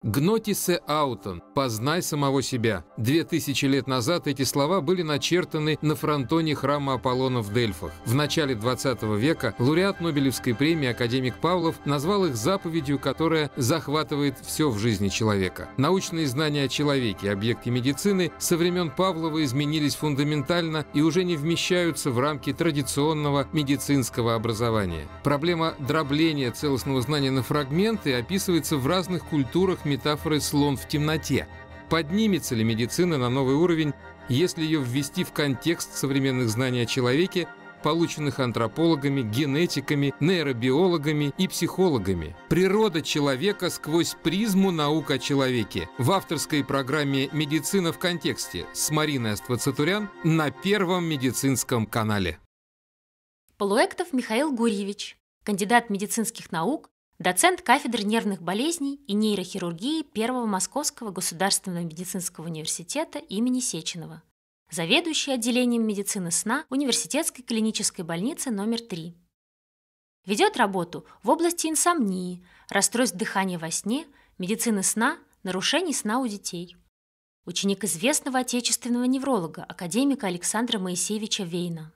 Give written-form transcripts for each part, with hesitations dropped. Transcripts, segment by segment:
«Гнотисе аутон» – «познай самого себя». 2000 лет назад эти слова были начертаны на фронтоне храма Аполлона в Дельфах. В начале 20 века лауреат Нобелевской премии академик Павлов назвал их заповедью, которая захватывает все в жизни человека. Научные знания о человеке, объекте медицины, со времен Павлова изменились фундаментально и уже не вмещаются в рамки традиционного медицинского образования. Проблема дробления целостного знания на фрагменты описывается в разных культурах метафорой «слон в темноте». Поднимется ли медицина на новый уровень, если ее ввести в контекст современных знаний о человеке, полученных антропологами, генетиками, нейробиологами и психологами? Природа человека сквозь призму наук о человеке. В авторской программе «Медицина в контексте» с Мариной Аствацатурян на Первом медицинском канале. Полуэктов Михаил Гурьевич, кандидат медицинских наук, доцент кафедры нервных болезней и нейрохирургии Первого Московского государственного медицинского университета имени Сеченова, заведующий отделением медицины сна Университетской клинической больницы номер 3. Ведет работу в области инсомнии, расстройств дыхания во сне, медицины сна, нарушений сна у детей. Ученик известного отечественного невролога, академика Александра Моисеевича Вейна.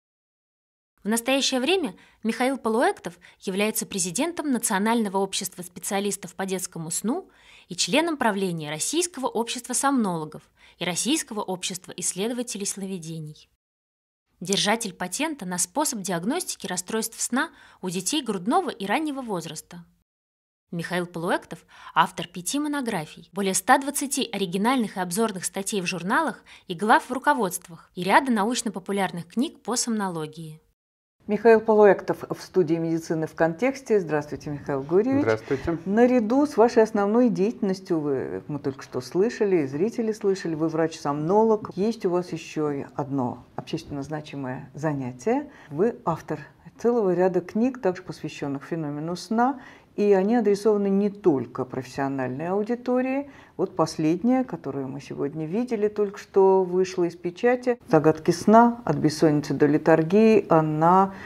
В настоящее время Михаил Полуэктов является президентом Национального общества специалистов по детскому сну и членом правления Российского общества сомнологов и Российского общества исследователей сновидений. Держатель патента на способ диагностики расстройств сна у детей грудного и раннего возраста. Михаил Полуэктов – автор 5 монографий, более 120 оригинальных и обзорных статей в журналах и глав в руководствах и ряда научно-популярных книг по сомнологии. Михаил Полуэктов в студии «Медицины в контексте». Здравствуйте, Михаил Гурьевич. Здравствуйте. Наряду с вашей основной деятельностью, мы только что слышали, и зрители слышали, вы врач-сомнолог. Есть у вас еще одно общественно значимое занятие. Вы автор целого ряда книг, также посвященных феномену сна, и они адресованы не только профессиональной аудитории. Вот последняя, которую мы сегодня видели, только что вышла из печати. «Загадки сна. От бессонницы до летаргии». Она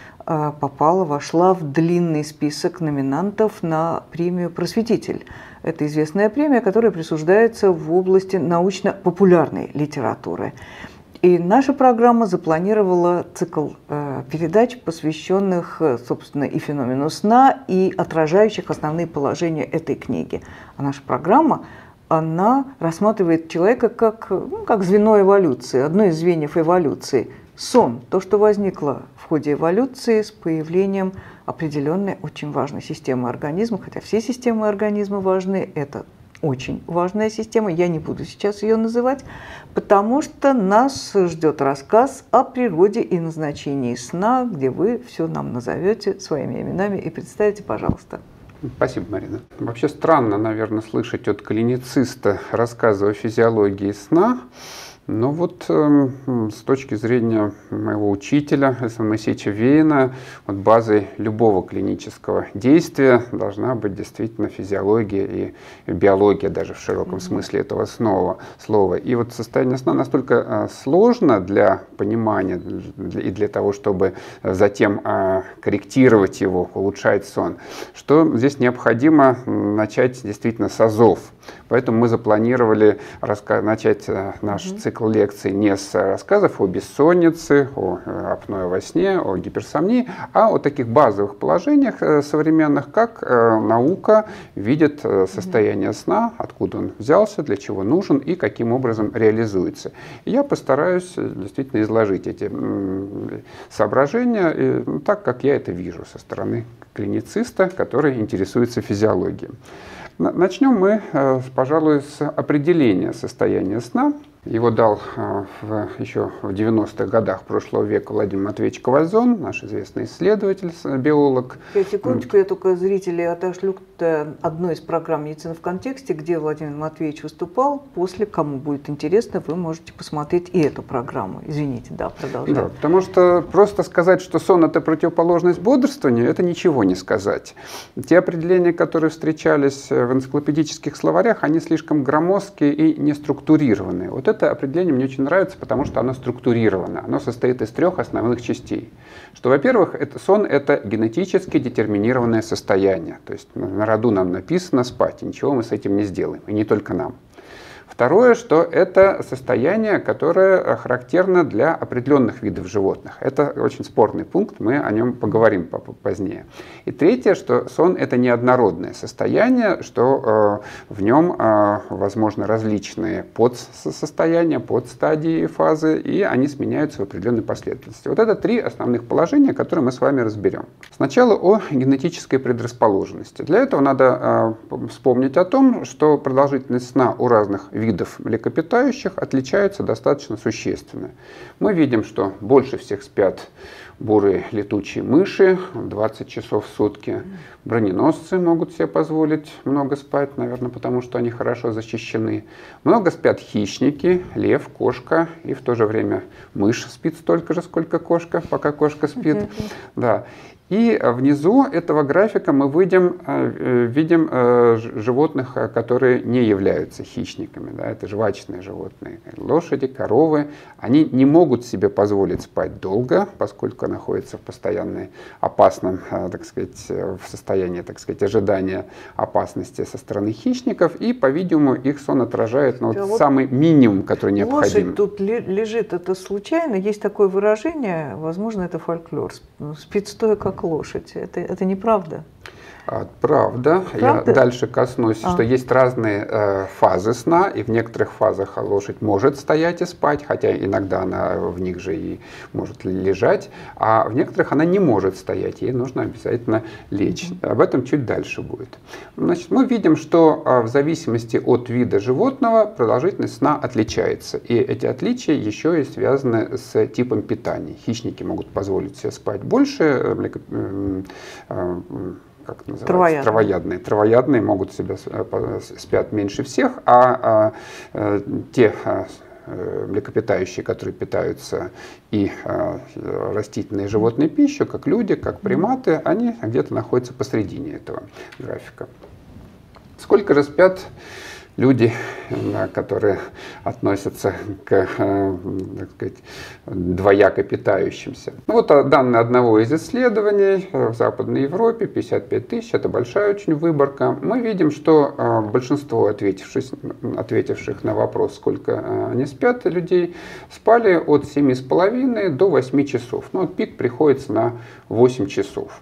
вошла в длинный список номинантов на премию «Просветитель». Это известная премия, которая присуждается в области научно-популярной литературы. И наша программа запланировала цикл передач, посвященных, собственно, и феномену сна, и отражающих основные положения этой книги. А наша программа, она рассматривает человека как звено эволюции, одно из звеньев эволюции. Сон, то, что возникло в ходе эволюции с появлением определенной очень важной системы организма, хотя все системы организма важны, это очень важная система, я не буду сейчас ее называть, потому что нас ждет рассказ о природе и назначении сна, где вы все нам назовете своими именами и представите, пожалуйста. Спасибо, Марина. Вообще странно, наверное, слышать от клинициста рассказы о физиологии сна, но вот с точки зрения моего учителя Моисеевича Вейна, вот базой любого клинического действия должна быть действительно физиология и биология, даже в широком смысле этого слова. И вот состояние сна настолько сложно для понимания и для того, чтобы затем корректировать его, улучшать сон, что здесь необходимо начать действительно с азов. Поэтому мы запланировали начать наш цикл лекций не с рассказов о бессоннице, о апное во сне, о гиперсомнии, а о таких базовых положениях современных, как наука видит состояние сна, откуда он взялся, для чего нужен и каким образом реализуется. И я постараюсь действительно изложить эти соображения так, как я это вижу со стороны клинициста, который интересуется физиологией. Начнем мы, пожалуй, с определения состояния сна. Его дал еще в 90-х годах прошлого века Владимир Матвеевич Ковальзон, наш известный исследователь, биолог. Секундочку, я только зрителей отошлю к одной из программ «Медицина в контексте», где Владимир Матвеевич выступал. После, кому будет интересно, вы можете посмотреть и эту программу. Извините, да, продолжаем. Да, потому что просто сказать, что сон – это противоположность бодрствованию, это ничего не сказать. Те определения, которые встречались в энциклопедических словарях, они слишком громоздкие и неструктурированные. Вот это это определение мне очень нравится, потому что оно структурировано. Оно состоит из 3 основных частей. Что, во-первых, сон – это генетически детерминированное состояние. То есть на роду нам написано спать, и ничего мы с этим не сделаем, и не только нам. Второе, что это состояние, которое характерно для определенных видов животных. Это очень спорный пункт, мы о нем поговорим позднее. И третье, что сон – это неоднородное состояние, что в нем возможны различные подсостояния, подстадии фазы, и они сменяются в определенной последовательности. Вот это 3 основных положения, которые мы с вами разберем. Сначала о генетической предрасположенности. Для этого надо вспомнить о том, что продолжительность сна у разных видов млекопитающих отличаются достаточно существенно. Мы видим, что больше всех спят бурые летучие мыши, 20 часов в сутки. Броненосцы могут себе позволить много спать, наверное, потому что они хорошо защищены. Много спят хищники, лев, кошка, и в то же время мышь спит столько же, сколько кошка, пока кошка спит. Да. И внизу этого графика мы видим животных, которые не являются хищниками. Да, это жвачные животные. Лошади, коровы. Они не могут себе позволить спать долго, поскольку находятся в постоянной опасном, так сказать, в состоянии, так сказать, ожидания опасности со стороны хищников. И, по-видимому, их сон отражает самый минимум, который необходим. Лошадь тут лежит, это случайно. Есть такое выражение, возможно, это фольклор. Спит стоя, как лошадь. Это неправда. Правда. Правда? Я дальше коснусь, что есть разные фазы сна, и в некоторых фазах лошадь может стоять и спать, хотя иногда она в них же и может лежать, а в некоторых она не может стоять, ей нужно обязательно лечь. Об этом чуть дальше будет. Значит, мы видим, что в зависимости от вида животного продолжительность сна отличается, и эти отличия еще и связаны с типом питания. Хищники могут позволить себе спать больше, как это называется? Травоядные. Травоядные могут себя спят меньше всех, а те млекопитающие, которые питаются и растительной и животной пищей, как люди, как приматы, они где-то находятся посредине этого графика. Сколько же спят люди, которые относятся к, так сказать, двояко питающимся? Ну, вот данные одного из исследований в Западной Европе, 55 тысяч, это большая очень выборка. Мы видим, что большинство ответивших на вопрос, сколько они спят, людей, спали от 7,5 до 8 часов. Ну, вот пик приходится на 8 часов.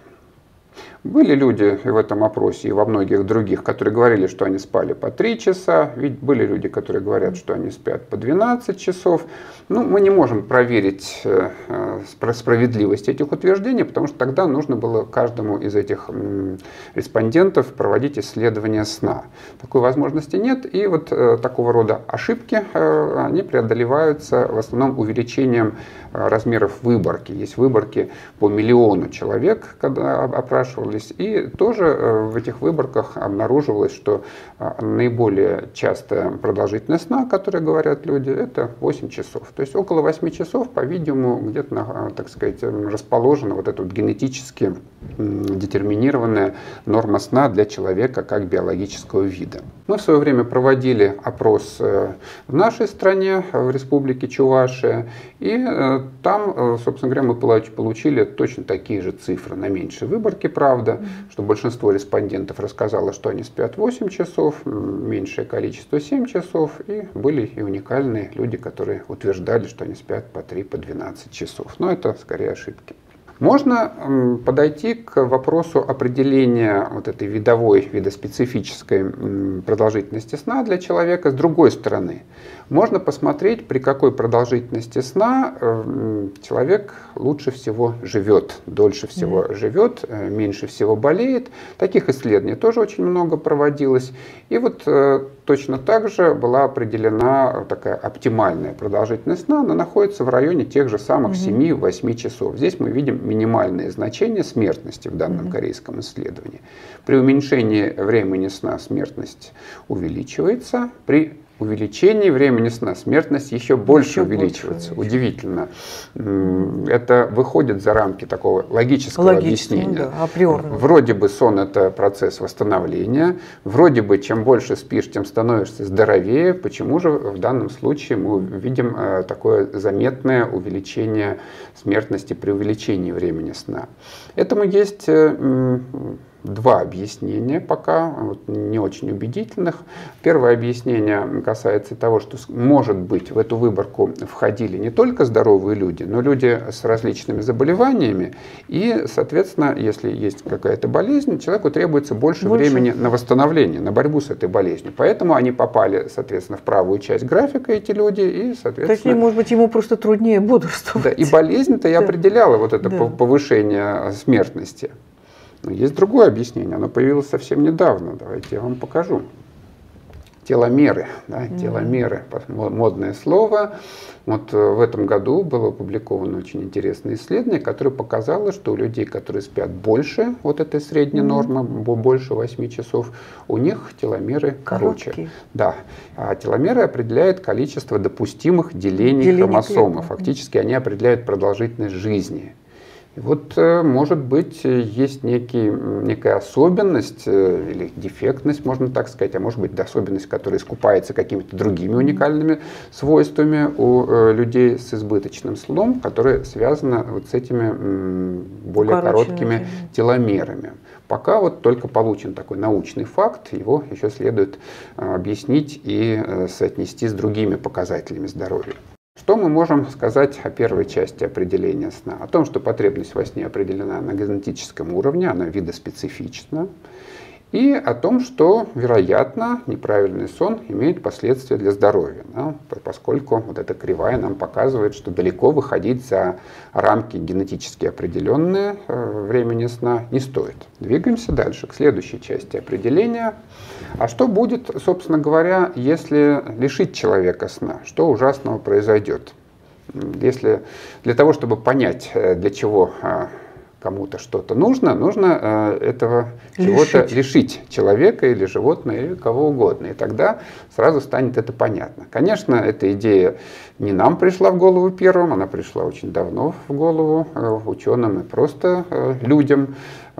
Были люди в этом опросе и во многих других, которые говорили, что они спали по 3 часа. Ведь были люди, которые говорят, что они спят по 12 часов. Ну, мы не можем проверить справедливость этих утверждений, потому что тогда нужно было каждому из этих респондентов проводить исследование сна. Такой возможности нет. И вот такого рода ошибки, они преодолеваются в основном увеличением размеров выборки. Есть выборки по 1 миллиону человек, когда опрашивали. И тоже в этих выборках обнаруживалось, что наиболее частая продолжительность сна, о которой говорят люди, это 8 часов. То есть около 8 часов, по-видимому, где-то, так сказать, расположена вот эта вот генетически детерминированная норма сна для человека как биологического вида. Мы в свое время проводили опрос в нашей стране, в республике Чувашия, и там, собственно говоря, мы получили точно такие же цифры на меньшей выборке, правда, что большинство респондентов рассказало, что они спят 8 часов, меньшее количество 7 часов, и были и уникальные люди, которые утверждали, что они спят по 3, по 12 часов. Но это скорее ошибки. Можно подойти к вопросу определения вот этой видоспецифической продолжительности сна для человека с другой стороны. Можно посмотреть, при какой продолжительности сна человек лучше всего живет, дольше всего живет, меньше всего болеет. Таких исследований тоже очень много проводилось. И вот точно так же была определена такая оптимальная продолжительность сна, она находится в районе тех же самых 7-8 часов. Здесь мы видим минимальное значение смертности в данном корейском исследовании. При уменьшении времени сна смертность увеличивается, при увеличении времени сна смертность еще больше увеличивается. Удивительно. Это выходит за рамки такого логического объяснения. Да, априорно. Вроде бы сон – это процесс восстановления, вроде бы чем больше спишь, тем становишься здоровее. Почему же в данном случае мы видим такое заметное увеличение смертности при увеличении времени сна? Этому есть два объяснения пока, не очень убедительных. Первое объяснение касается того, что, может быть, в эту выборку входили не только здоровые люди, но люди с различными заболеваниями. И, соответственно, если есть какая-то болезнь, человеку требуется больше времени на восстановление, на борьбу с этой болезнью. Поэтому они попали, соответственно, в правую часть графика, эти люди, и, соответственно... Точнее, может быть, ему просто труднее бодрствовать. Да, и болезнь-то и определяла вот это повышение смертности. Но есть другое объяснение, оно появилось совсем недавно, давайте я вам покажу. Теломеры, да, теломеры, модное слово. Вот в этом году было опубликовано очень интересное исследование, которое показало, что у людей, которые спят больше, вот этой средней нормы, больше 8 часов, у них теломеры короче. Да. А теломеры определяют количество допустимых делений хромосомы. Фактически они определяют продолжительность жизни. Вот, может быть, есть некая особенность или дефектность, можно так сказать, а может быть, особенность, которая искупается какими-то другими уникальными свойствами у людей с избыточным сном, которая связана вот с этими более короткими теломерами. Пока вот только получен такой научный факт, его еще следует объяснить и соотнести с другими показателями здоровья. Что мы можем сказать о первой части определения сна? О том, что потребность во сне определена на генетическом уровне, она видоспецифична. И о том, что, вероятно, неправильный сон имеет последствия для здоровья, да, поскольку вот эта кривая нам показывает, что далеко выходить за рамки генетически определенные времени сна не стоит. Двигаемся дальше к следующей части определения. А что будет, собственно говоря, если лишить человека сна? Что ужасного произойдет? Если для того, чтобы понять, для чего кому-то что-то нужно этого чего-то лишить человека или животное, или кого угодно. И тогда сразу станет это понятно. Конечно, эта идея не нам пришла в голову первым, она пришла очень давно в голову ученым и просто людям.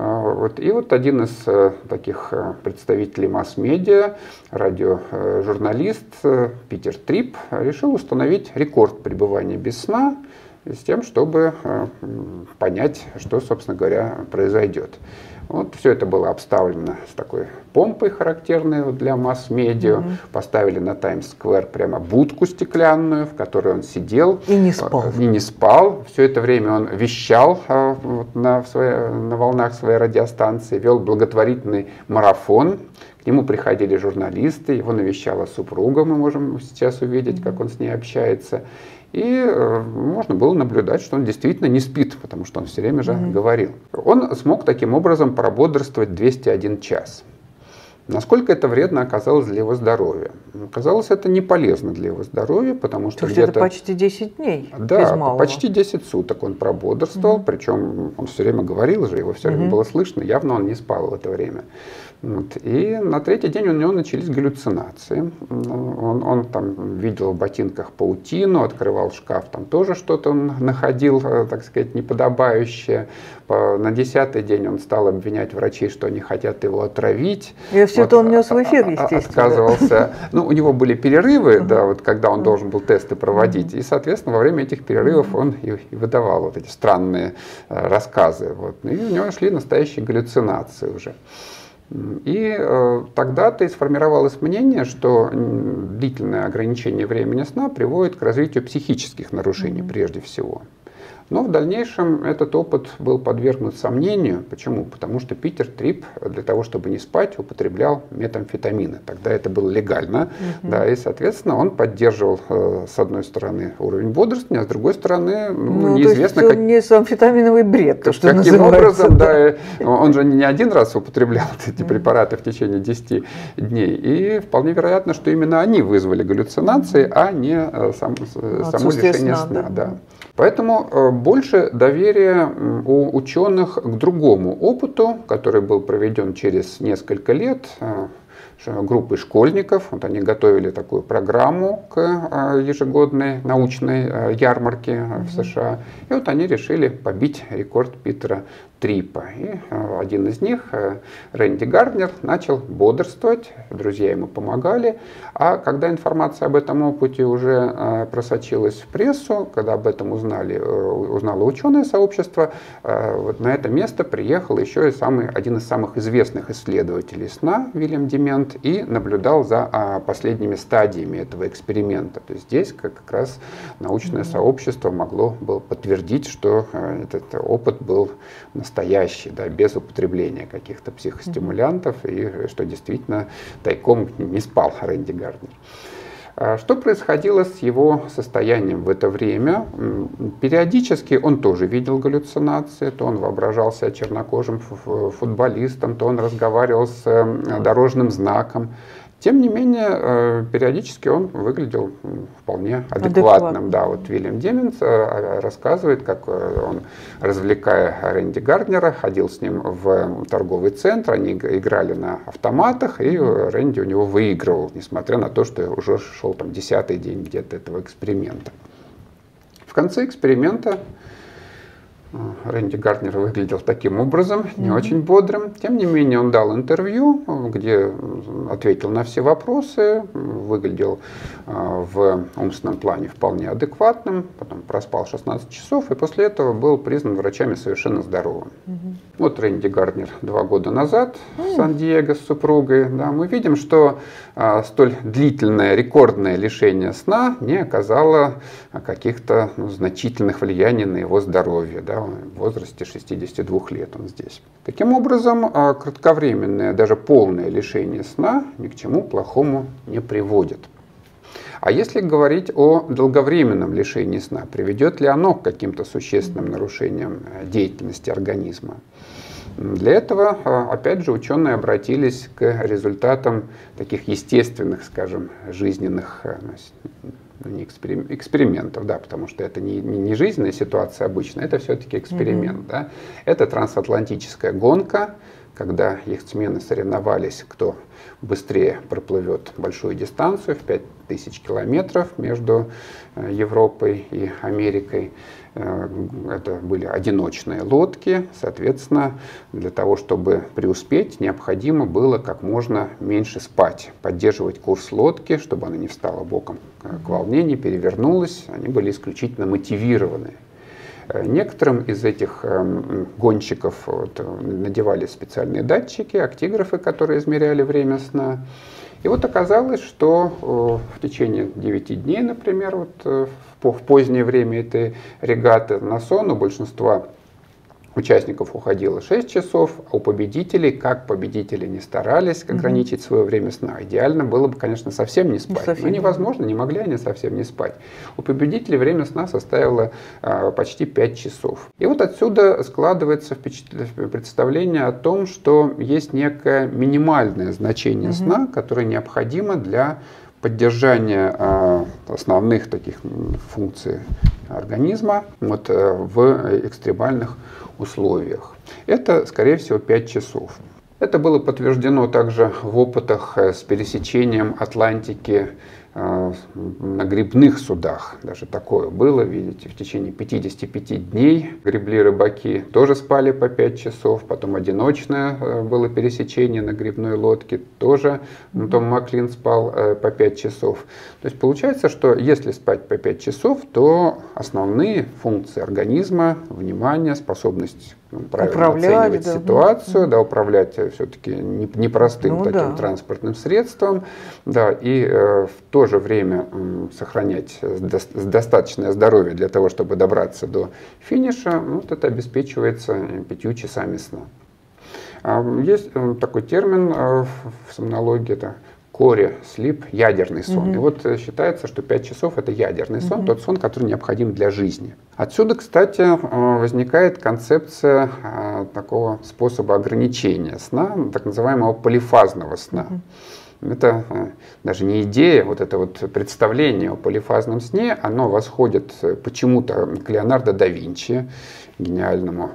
И вот один из таких представителей масс-медиа, радиожурналист Питер Трип, решил установить рекорд пребывания без сна, с тем, чтобы понять, что, собственно говоря, произойдет. Вот все это было обставлено с такой помпой, характерной для масс-медиа. Поставили на Таймс-сквер прямо будку стеклянную, в которой он сидел. И не спал. И не спал. Все это время он вещал на волнах своей радиостанции, вел благотворительный марафон. К нему приходили журналисты, его навещала супруга, мы можем сейчас увидеть, как он с ней общается. И можно было наблюдать, что он действительно не спит, потому что он все время же говорил. Он смог таким образом прободрствовать 201 час. Насколько это вредно оказалось для его здоровья? Оказалось, это не полезно для его здоровья, потому что где-то... это почти 10 дней, да, без малого. Почти 10 суток он прободрствовал, причем он все время говорил же, его все время было слышно, явно он не спал в это время. Вот. И на третий день у него начались галлюцинации. Он там видел в ботинках паутину, открывал шкаф, там тоже что-то он находил, так сказать, неподобающее. На 10-й день он стал обвинять врачей, что они хотят его отравить. И все это он нес в эфир, естественно. Отказывался. Ну, у него были перерывы, да, вот когда он должен был тесты проводить. И, соответственно, во время этих перерывов он и выдавал вот эти странные рассказы. Вот. И у него шли настоящие галлюцинации уже. И тогда-то и сформировалось мнение, что длительное ограничение времени сна приводит к развитию психических нарушений прежде всего. Но в дальнейшем этот опыт был подвергнут сомнению. Почему? Потому что Питер Трип для того, чтобы не спать, употреблял метамфетамины. Тогда это было легально. Да, и, соответственно, он поддерживал, с одной стороны, уровень бодрствования, а с другой стороны, неизвестно... То есть не амфетаминовый бред, то, что каким образом, да, он же не один раз употреблял эти препараты в течение 10 дней. И вполне вероятно, что именно они вызвали галлюцинации, а не само лишение сна. Да. Поэтому больше доверия у ученых к другому опыту, который был проведен через несколько лет группой школьников. Вот они готовили такую программу к ежегодной научной ярмарке в США. И вот они решили побить рекорд Питера Трипа. И один из них, Рэнди Гарднер, начал бодрствовать, друзья ему помогали. А когда информация об этом опыте уже просочилась в прессу, когда об этом узнало ученое сообщество, вот на это место приехал еще и один из самых известных исследователей сна, Вильям Демент, и наблюдал за последними стадиями этого эксперимента. То есть здесь как раз научное сообщество могло было подтвердить, что этот опыт был настоящий, да, без употребления каких-то психостимулянтов, и что действительно тайком не спал Рэнди Гарднер. Что происходило с его состоянием в это время? Периодически он тоже видел галлюцинации, то он воображал себя чернокожим футболистом, то он разговаривал с дорожным знаком. Тем не менее, периодически он выглядел вполне адекватным. Да, вот Вильям Демент рассказывает, как он, развлекая Рэнди Гарднера, ходил с ним в торговый центр, они играли на автоматах, и Рэнди у него выигрывал, несмотря на то, что уже шел там 10-й день где-то этого эксперимента. В конце эксперимента Рэнди Гарднер выглядел таким образом, не очень бодрым. Тем не менее, он дал интервью, где ответил на все вопросы, выглядел в умственном плане вполне адекватным, потом проспал 16 часов, и после этого был признан врачами совершенно здоровым. Вот Рэнди Гарднер 2 года назад в Сан-Диего с супругой. Да, мы видим, что столь длительное, рекордное лишение сна не оказало каких-то значительных влияний на его здоровье. Да, в возрасте 62 лет он здесь. Таким образом, кратковременное, даже полное лишение сна ни к чему плохому не приводит. А если говорить о долговременном лишении сна, приведет ли оно к каким-то существенным нарушениям деятельности организма? Для этого, опять же, ученые обратились к результатам таких естественных, скажем, жизненных экспериментов, да, потому что это не жизненная ситуация обычно, это все-таки эксперимент. Да. Это трансатлантическая гонка, когда яхтсмены соревновались, кто быстрее проплывет большую дистанцию в 5000 километров между Европой и Америкой. Это были одиночные лодки, соответственно, для того, чтобы преуспеть, необходимо было как можно меньше спать, поддерживать курс лодки, чтобы она не встала боком к волне, не перевернулась, они были исключительно мотивированы. Некоторым из этих гонщиков надевали специальные датчики, актиграфы, которые измеряли время сна. И вот оказалось, что в течение 9 дней, например, в позднее время этой регаты на сон у большинства участников уходило 6 часов, а у победителей, как победители не старались ограничить свое время сна, идеально было бы, конечно, совсем не спать. Но невозможно, не могли они совсем не спать. У победителей время сна составило почти 5 часов. И вот отсюда складывается представление о том, что есть некое минимальное значение сна, которое необходимо для поддержания основных таких функций организма в экстремальных условиях. Это, скорее всего, 5 часов. Это было подтверждено также в опытах с пересечением Атлантики на гребных судах. Даже такое было, видите, в течение 55 дней гребли рыбаки, тоже спали по 5 часов, потом одиночное было пересечение на гребной лодке, тоже Том Маклин спал по 5 часов. То есть получается, что если спать по 5 часов, то основные функции организма, внимание, способность правильно оценивать ситуацию, да, управлять все-таки непростым таким транспортным средством, да, и в то же время сохранять достаточное здоровье для того, чтобы добраться до финиша, вот это обеспечивается 5 часами сна. Есть такой термин в сомнологии, это core sleep, ядерный сон. И вот считается, что 5 часов это ядерный сон, тот сон, который необходим для жизни. Отсюда, кстати, возникает концепция такого способа ограничения сна, так называемого полифазного сна. это даже не идея, вот это вот представление о полифазном сне, оно восходит почему-то к Леонардо да Винчи, гениальному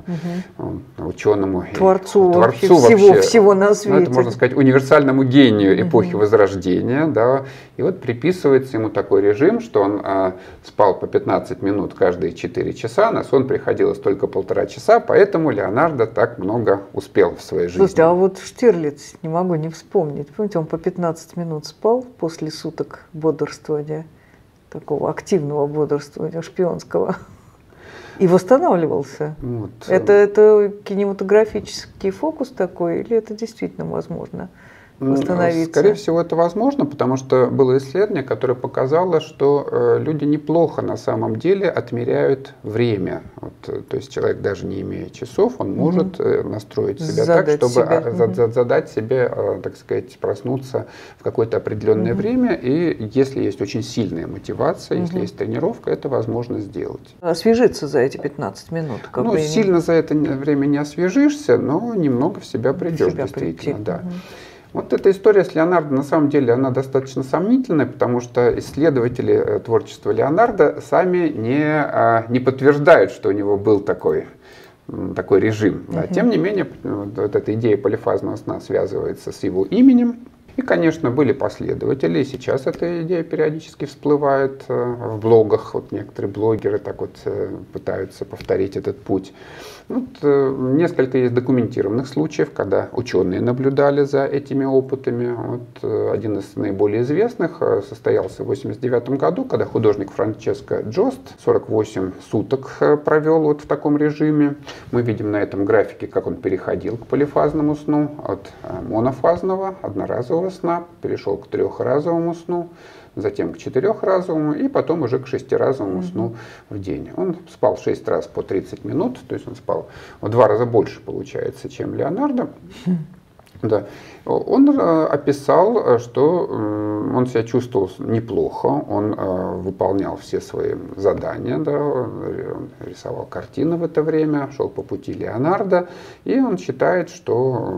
ученому, Творцу вообще, всего на свете. Ну, это, можно сказать, универсальному гению эпохи Возрождения. Да. И вот приписывается ему такой режим, что он спал по 15 минут каждые 4 часа, на сон приходилось только 1,5 часа, поэтому Леонардо так много успел в своей жизни. Слушайте, а вот Штирлиц, не могу не вспомнить, помните, он по 15 минут спал после суток бодрствования, такого активного бодрствования, шпионского. И восстанавливался. Вот. Это кинематографический фокус такой, или это действительно возможно восстановиться? Скорее всего, это возможно, потому что было исследование, которое показало, что люди неплохо на самом деле отмеряют время. Вот, то есть человек, даже не имея часов, он может настроить себя так, чтобы задать себе, так сказать, проснуться в какое-то определенное время. И если есть очень сильная мотивация, если есть тренировка, это возможно сделать. Освежиться за эти 15 минут? Ну, сильно за это время не освежишься, но немного в себя придешь, действительно. Да. Вот эта история с Леонардо, на самом деле, она достаточно сомнительная, потому что исследователи творчества Леонардо сами не подтверждают, что у него был такой режим. Да. Тем не менее, вот эта идея полифазного сна связывается с его именем. И, конечно, были последователи, и сейчас эта идея периодически всплывает в блогах. Вот некоторые блогеры так вот пытаются повторить этот путь. Вот, несколько есть документированных случаев, когда ученые наблюдали за этими опытами. Вот, один из наиболее известных состоялся в 1989 году, когда художник Франческо Джост 48 суток провел вот в таком режиме. Мы видим на этом графике, как он переходил к полифазному сну от монофазного, одноразового сна, перешел к 3-разовому сну, затем к 4-разовому и потом уже к 6-разовому сну в день. Он спал 6 раз по 30 минут, то есть он спал в 2 раза больше, получается, чем Леонардо. Да. Он описал, что он себя чувствовал неплохо, он выполнял все свои задания, да, он рисовал картины в это время, шел по пути Леонардо, и он считает, что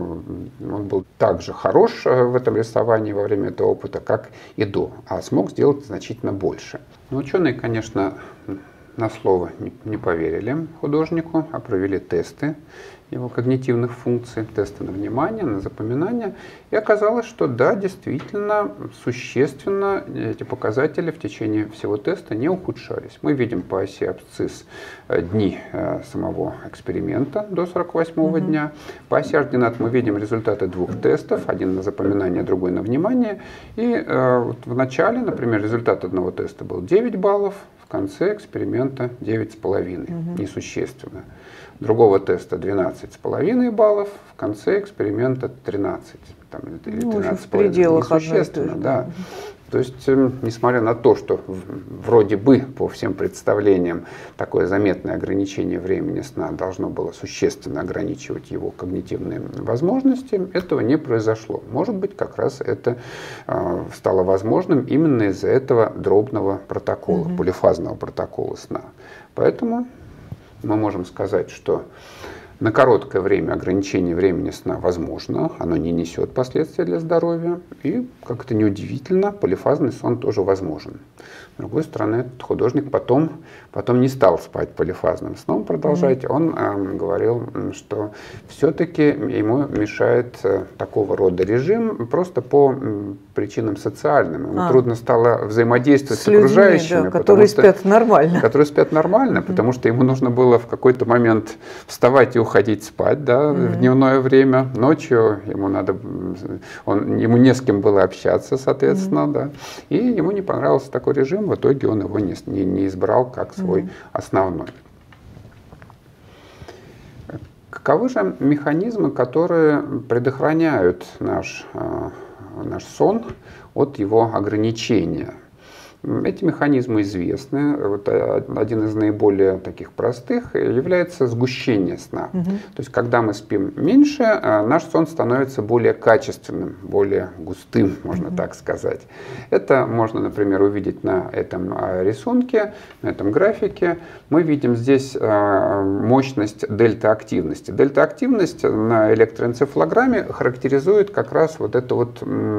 он был так же хорош в этом рисовании во время этого опыта, как и до, а смог сделать значительно больше. Но ученые, конечно, на слово не поверили художнику, а провели тесты его когнитивных функций, тесты на внимание, на запоминание. И оказалось, что да, действительно, существенно эти показатели в течение всего теста не ухудшались. Мы видим по оси абсцисс дни самого эксперимента до 48-го дня. По оси ординат мы видим результаты 2 тестов, один на запоминание, другой на внимание. И вот в начале, например, результат одного теста был 9 баллов, в конце эксперимента 9,5, несущественно. Другого теста 12,5 баллов, в конце эксперимента 13 или 13,5, несущественно. Да. То есть, несмотря на то, что вроде бы по всем представлениям такое заметное ограничение времени сна должно было существенно ограничивать его когнитивные возможности, этого не произошло. Может быть, как раз это стало возможным именно из-за этого дробного протокола, полифазного протокола сна. Поэтому мы можем сказать, что на короткое время ограничение времени сна возможно, оно не несет последствий для здоровья, и, как это неудивительно, полифазный сон тоже возможен. С другой стороны, этот художник потом не стал спать полифазным сном, продолжать. Он говорил, что все-таки ему мешает такого рода режим просто по причинам социальным. Ему трудно стало взаимодействовать с окружающими. Да, которые спят нормально. Которые спят нормально, потому что ему нужно было в какой-то момент вставать и уходить спать, да, в дневное время. Ночью ему не с кем было общаться, соответственно. Да, и ему не понравился такой режим. В итоге он его не избрал как свой основной. Каковы же механизмы, которые предохраняют наш сон от его ограничения? Эти механизмы известны. Вот один из наиболее таких простых является сгущение сна. То есть, когда мы спим меньше, наш сон становится более качественным, более густым, можно так сказать. Это можно, например, увидеть на этом рисунке, на этом графике. Мы видим здесь мощность дельта-активности. Дельта-активность на электроэнцефалограмме характеризует как раз вот эту вот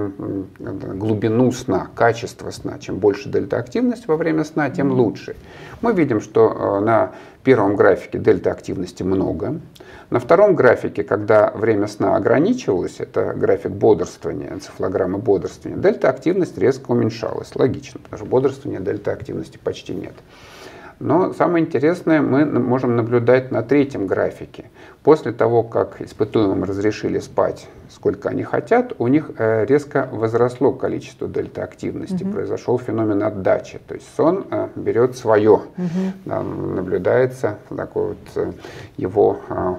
глубину сна, качество сна. Чем больше дельта-активность во время сна, тем лучше. Мы видим, что на первом графике дельта-активности много. На втором графике, когда время сна ограничивалось, это график бодрствования, энцефалограмма бодрствования, дельта-активность резко уменьшалась. Логично, потому что бодрствования дельта-активности почти нет. Но самое интересное мы можем наблюдать на третьем графике. После того, как испытуемым разрешили спать сколько они хотят, у них резко возросло количество дельта-активности. Произошел феномен отдачи. То есть сон берет свое. Наблюдается такое вот его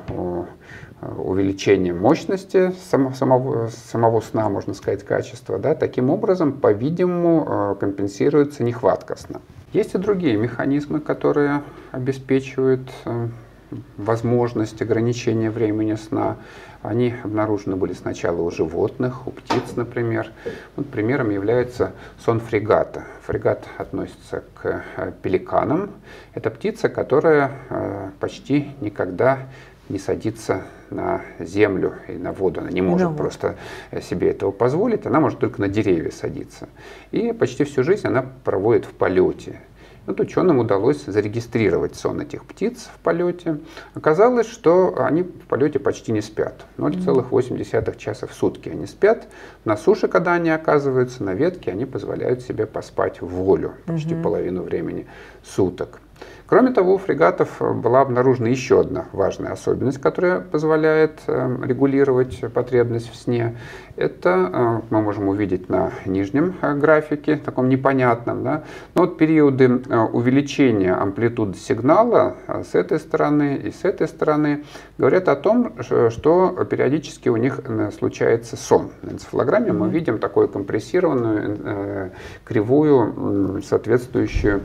увеличение мощности самого сна, можно сказать, качества. Да? Таким образом, по-видимому, компенсируется нехватка сна. Есть и другие механизмы, которые обеспечивают возможность ограничения времени сна. Они обнаружены были сначала у животных, у птиц, например. Вот примером является сон фрегата. Фрегат относится к пеликанам. Это птица, которая почти никогда не садится на землю и на воду. Она не может просто себе этого позволить. Она может только на деревья садиться. И почти всю жизнь она проводит в полете. Вот ученым удалось зарегистрировать сон этих птиц в полете. Оказалось, что они в полете почти не спят. 0,8 часа в сутки они спят. На суше, когда они оказываются на ветке, они позволяют себе поспать в волю почти половину времени суток. Кроме того, у фрегатов была обнаружена еще одна важная особенность, которая позволяет регулировать потребность в сне. Это мы можем увидеть на нижнем графике, таком непонятном. Да? Но вот периоды увеличения амплитуды сигнала с этой стороны и с этой стороны говорят о том, что периодически у них случается сон. На энцефалограмме мы видим такую компрессированную кривую, соответствующую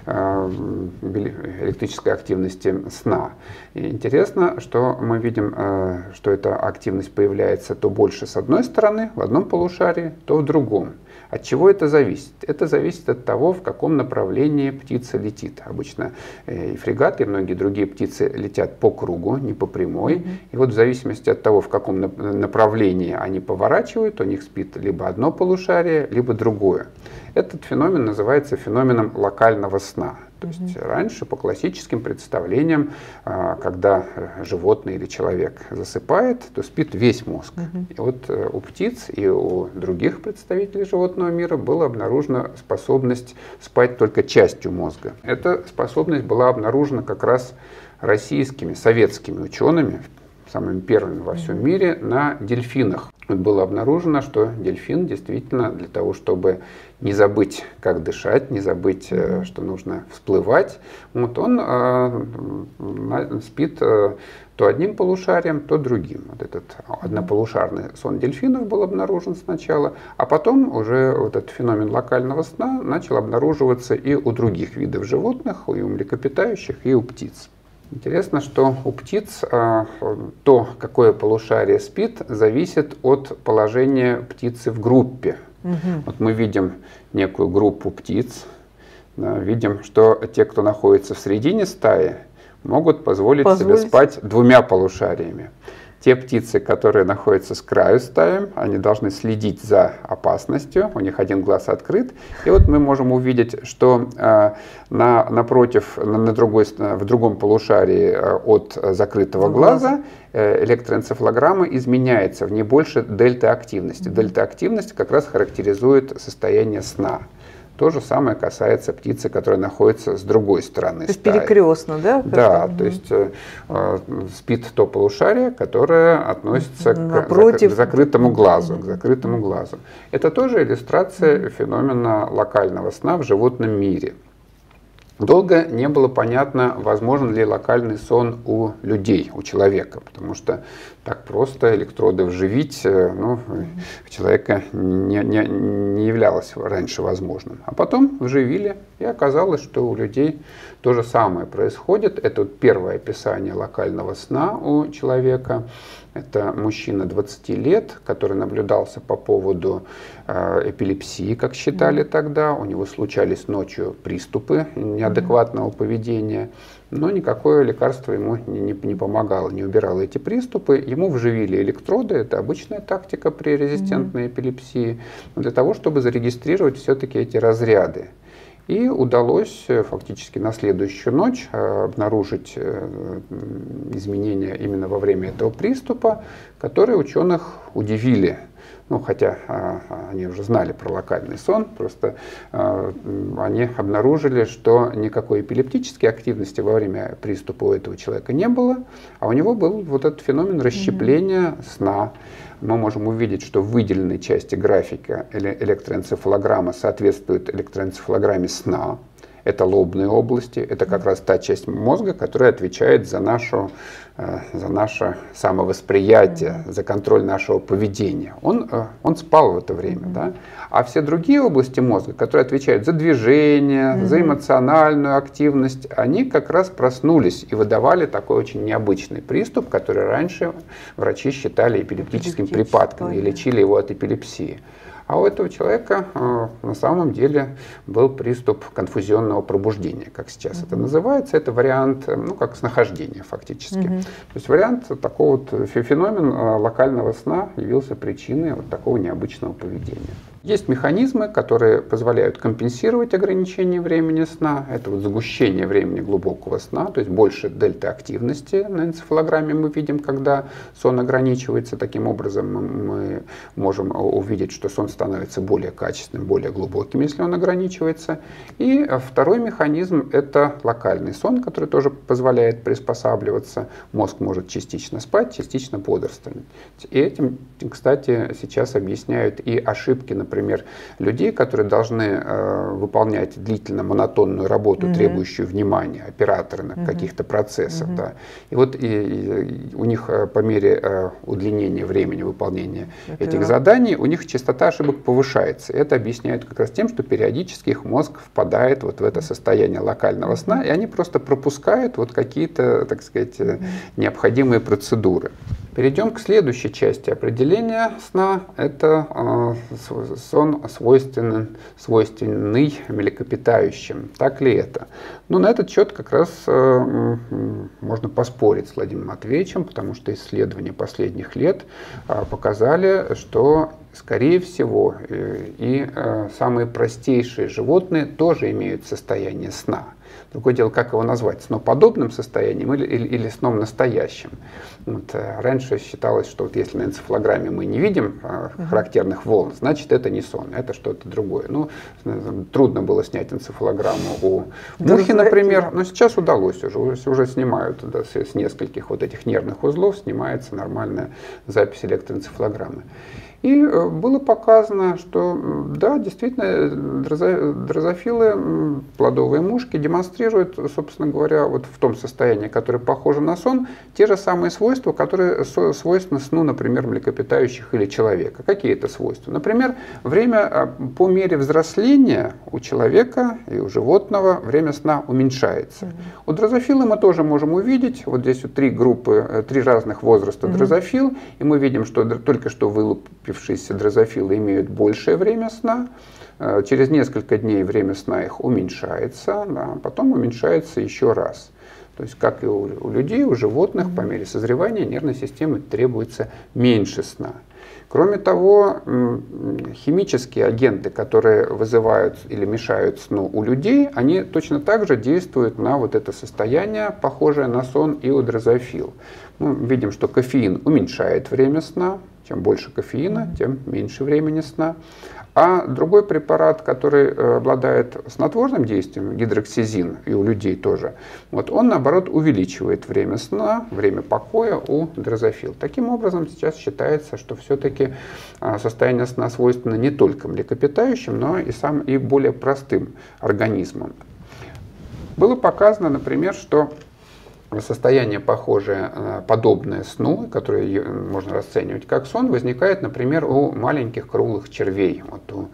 электрической активности сна. И интересно, что мы видим, что эта активность появляется то больше с одной стороны, в одном полушарии, то в другом. От чего это зависит? Это зависит от того, в каком направлении птица летит. Обычно и фрегаты, и многие другие птицы летят по кругу, не по прямой. И вот в зависимости от того, в каком направлении они поворачивают, у них спит либо одно полушарие, либо другое. Этот феномен называется феноменом локального сна. То есть раньше по классическим представлениям, когда животное или человек засыпает, то спит весь мозг. И вот у птиц и у других представителей животного мира была обнаружена способность спать только частью мозга. Эта способность была обнаружена как раз российскими, советскими учеными, самыми первыми во всем мире, на дельфинах. Вот было обнаружено, что дельфин действительно для того, чтобы не забыть, как дышать, не забыть, что нужно всплывать, вот он спит то одним полушарием, то другим. Вот этот однополушарный сон дельфинов был обнаружен сначала, а потом уже вот этот феномен локального сна начал обнаруживаться и у других видов животных, и у млекопитающих, и у птиц. Интересно, что у птиц то, какое полушарие спит, зависит от положения птицы в группе. Вот мы видим некую группу птиц, да, видим, что те, кто находится в середине стаи, могут позволить себе спать двумя полушариями. Те птицы, которые находятся с краю стаи, они должны следить за опасностью, у них один глаз открыт. И вот мы можем увидеть, что напротив, в другом полушарии от закрытого глаза электроэнцефалограмма изменяется, в ней больше дельта-активности. Дельта-активность как раз характеризует состояние сна. То же самое касается птицы, которая находится с другой стороны стаи. То есть перекрестно, да? Да, то есть спит то полушарие, которое относится к закрытому глазу. Это тоже иллюстрация феномена локального сна в животном мире. Долго не было понятно, возможен ли локальный сон у людей, у человека, потому что так просто электроды вживить у человека не являлось раньше возможным. А потом вживили, и оказалось, что у людей то же самое происходит. Это вот первое описание локального сна у человека. Это мужчина 20 лет, который наблюдался по поводу эпилепсии, как считали тогда. У него случались ночью приступы неадекватного поведения, но никакое лекарство ему не помогало, не убирало эти приступы. Ему вживили электроды, это обычная тактика при резистентной эпилепсии, для того, чтобы зарегистрировать все-таки эти разряды. И удалось фактически на следующую ночь обнаружить изменения именно во время этого приступа, которые ученых удивили. Хотя они уже знали про локальный сон, просто они обнаружили, что никакой эпилептической активности во время приступа у этого человека не было, а у него был вот этот феномен расщепления сна. Мы можем увидеть, что в выделенной части графика электроэнцефалограмма соответствует электроэнцефалограмме сна. Это лобные области, это как раз та часть мозга, которая отвечает за наше самовосприятие, за контроль нашего поведения. Он спал в это время. Да? А все другие области мозга, которые отвечают за движение, за эмоциональную активность, они как раз проснулись и выдавали такой очень необычный приступ, который раньше врачи считали эпилептическим припадком и лечили его от эпилепсии. А у этого человека на самом деле был приступ конфузионного пробуждения, как сейчас это называется. Это вариант, как снахождения фактически. То есть вариант такого вот феномен локального сна явился причиной вот такого необычного поведения. Есть механизмы, которые позволяют компенсировать ограничение времени сна. Это вот сгущение времени глубокого сна, то есть больше дельта-активности на энцефалограмме мы видим, когда сон ограничивается. Таким образом мы можем увидеть, что сон становится более качественным, более глубоким, если он ограничивается. И второй механизм – это локальный сон, который тоже позволяет приспосабливаться. Мозг может частично спать, частично бодрствовать. И этим, кстати, сейчас объясняют и ошибки, например, людей, которые должны выполнять длительно монотонную работу, требующую внимания, операторы каких-то процессов. Да. И вот у них по мере удлинения времени выполнения этих заданий, у них частота ошибок повышается. Это объясняют как раз тем, что периодически их мозг впадает вот в это состояние локального сна, и они просто пропускают вот какие-то, так сказать, необходимые процедуры. Перейдем к следующей части определения сна. Это сон свойственный млекопитающим. Так ли это? На этот счет как раз можно поспорить с Владимиром Матвеевичем, потому что исследования последних лет показали, что, скорее всего, и самые простейшие животные тоже имеют состояние сна. Другое дело, как его назвать, сноподобным состоянием или сном настоящим. Раньше считалось, что если на энцефалограмме мы не видим характерных волн, значит это не сон, это что-то другое. Трудно было снять энцефалограмму у мухи, например, но сейчас удалось, уже снимают с нескольких вот этих нервных узлов, снимается нормальная запись электроэнцефалограммы. И было показано, что да, действительно, дрозофилы, плодовые мушки, демонстрируют, собственно говоря, вот в том состоянии, которое похоже на сон, те же самые свойства, которые свойственны сну, например, млекопитающих или человека. Какие это свойства? Например, время по мере взросления у человека и у животного время сна уменьшается. У дрозофила мы тоже можем увидеть, вот здесь вот три разных возраста дрозофил, и мы видим, что только что вылупившиеся дрозофилы имеют большее время сна. Через несколько дней время сна их уменьшается, да, потом уменьшается еще раз. То есть, как и у людей, у животных, по мере созревания нервной системы требуется меньше сна. Кроме того, химические агенты, которые вызывают или мешают сну у людей, они точно так же действуют на вот это состояние, похожее на сон и у дрозофил. Мы видим, что кофеин уменьшает время сна. Чем больше кофеина, тем меньше времени сна. А другой препарат, который обладает снотворным действием, гидроксизин, и у людей тоже, вот он, наоборот, увеличивает время сна, время покоя у дрозофил. Таким образом, сейчас считается, что все-таки состояние сна свойственно не только млекопитающим, но и более простым организмам. Было показано, например, что состояние, похожее, подобное сну, которое можно расценивать как сон, возникает, например, у маленьких круглых червей. Вот у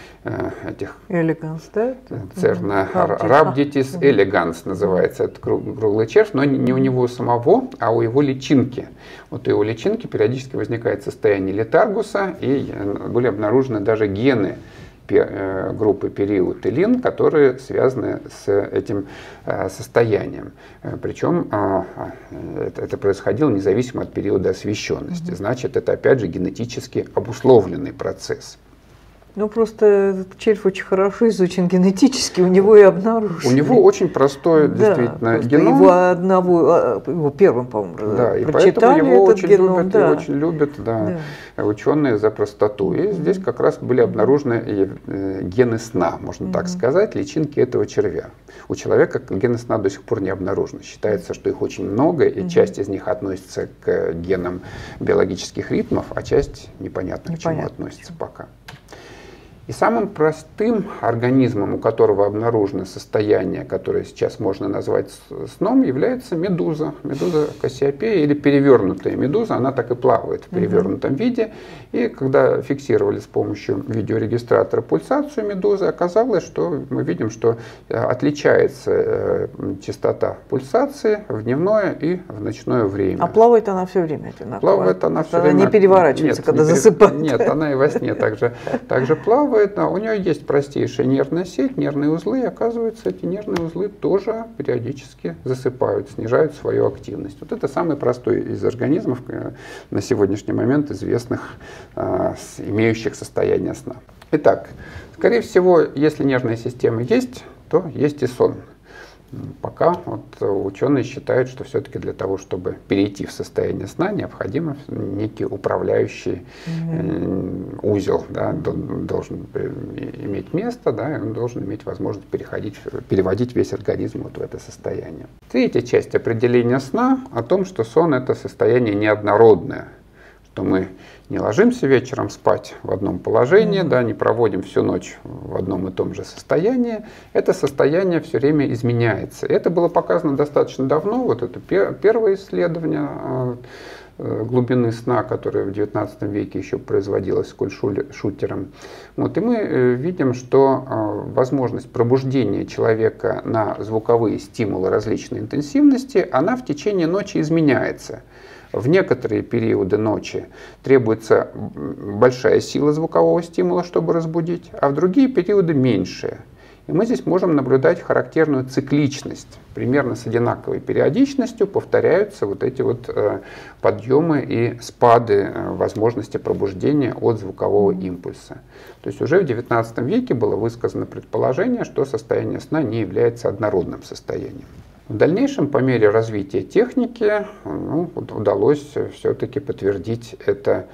этих Элеганс, да? Церна рабдитис элеганс называется этот круглый червь, но не у него самого, а у его личинки. Вот у его личинки периодически возникает состояние летаргуса, и были обнаружены даже гены группы период-элин, которые связаны с этим состоянием. Причем это происходило независимо от периода освещенности. Значит, это опять же генетически обусловленный процесс. Ну, просто этот червь очень хорошо изучен генетически, у него и обнаружили. У него очень простой, действительно, геном. Его первым, по-моему, да, и прочитали поэтому его этот очень геном. любят, Да. и очень любят ученые за простоту. И здесь как раз были обнаружены гены сна, можно так сказать, личинки этого червя. У человека гены сна до сих пор не обнаружены. Считается, что их очень много, и часть из них относится к генам биологических ритмов, а часть непонятно к чему относится пока. И самым простым организмом, у которого обнаружено состояние, которое сейчас можно назвать сном, является медуза. Медуза Кассиопея или перевернутая медуза. Она так и плавает в перевернутом виде. И когда фиксировали с помощью видеорегистратора пульсацию медузы, оказалось, что мы видим, что отличается частота пульсации в дневное и в ночное время. А плавает она все время одинаково? Плавает она все время. Она не переворачивается, Нет, когда засыпает? Нет, она и во сне также плавает. Но у нее есть простейшая нервная сеть, нервные узлы, и оказывается, эти нервные узлы тоже периодически засыпают, снижают свою активность. Вот это самый простой из организмов на сегодняшний момент известных, имеющих состояние сна. Итак, скорее всего, если нервная система есть, то есть и сон. Пока ученые считают, что все-таки для того, чтобы перейти в состояние сна, необходим некий управляющий узел, да, должен иметь место, да, и он должен иметь возможность переводить весь организм в это состояние. Третья часть определения сна о том, что сон — это состояние неоднородное, что мы не ложимся вечером спать в одном положении, да, не проводим всю ночь в одном и том же состоянии. Это состояние все время изменяется. Это было показано достаточно давно. Вот это первое исследование глубины сна, которое в XIX веке еще производилось Скульшутером. Вот, и мы видим, что возможность пробуждения человека на звуковые стимулы различной интенсивности, она в течение ночи изменяется. В некоторые периоды ночи требуется большая сила звукового стимула, чтобы разбудить, а в другие периоды меньшая. И мы здесь можем наблюдать характерную цикличность. Примерно с одинаковой периодичностью повторяются вот эти вот подъемы и спады возможности пробуждения от звукового импульса. То есть уже в XIX веке было высказано предположение, что состояние сна не является однородным состоянием. В дальнейшем, по мере развития техники, удалось все-таки подтвердить это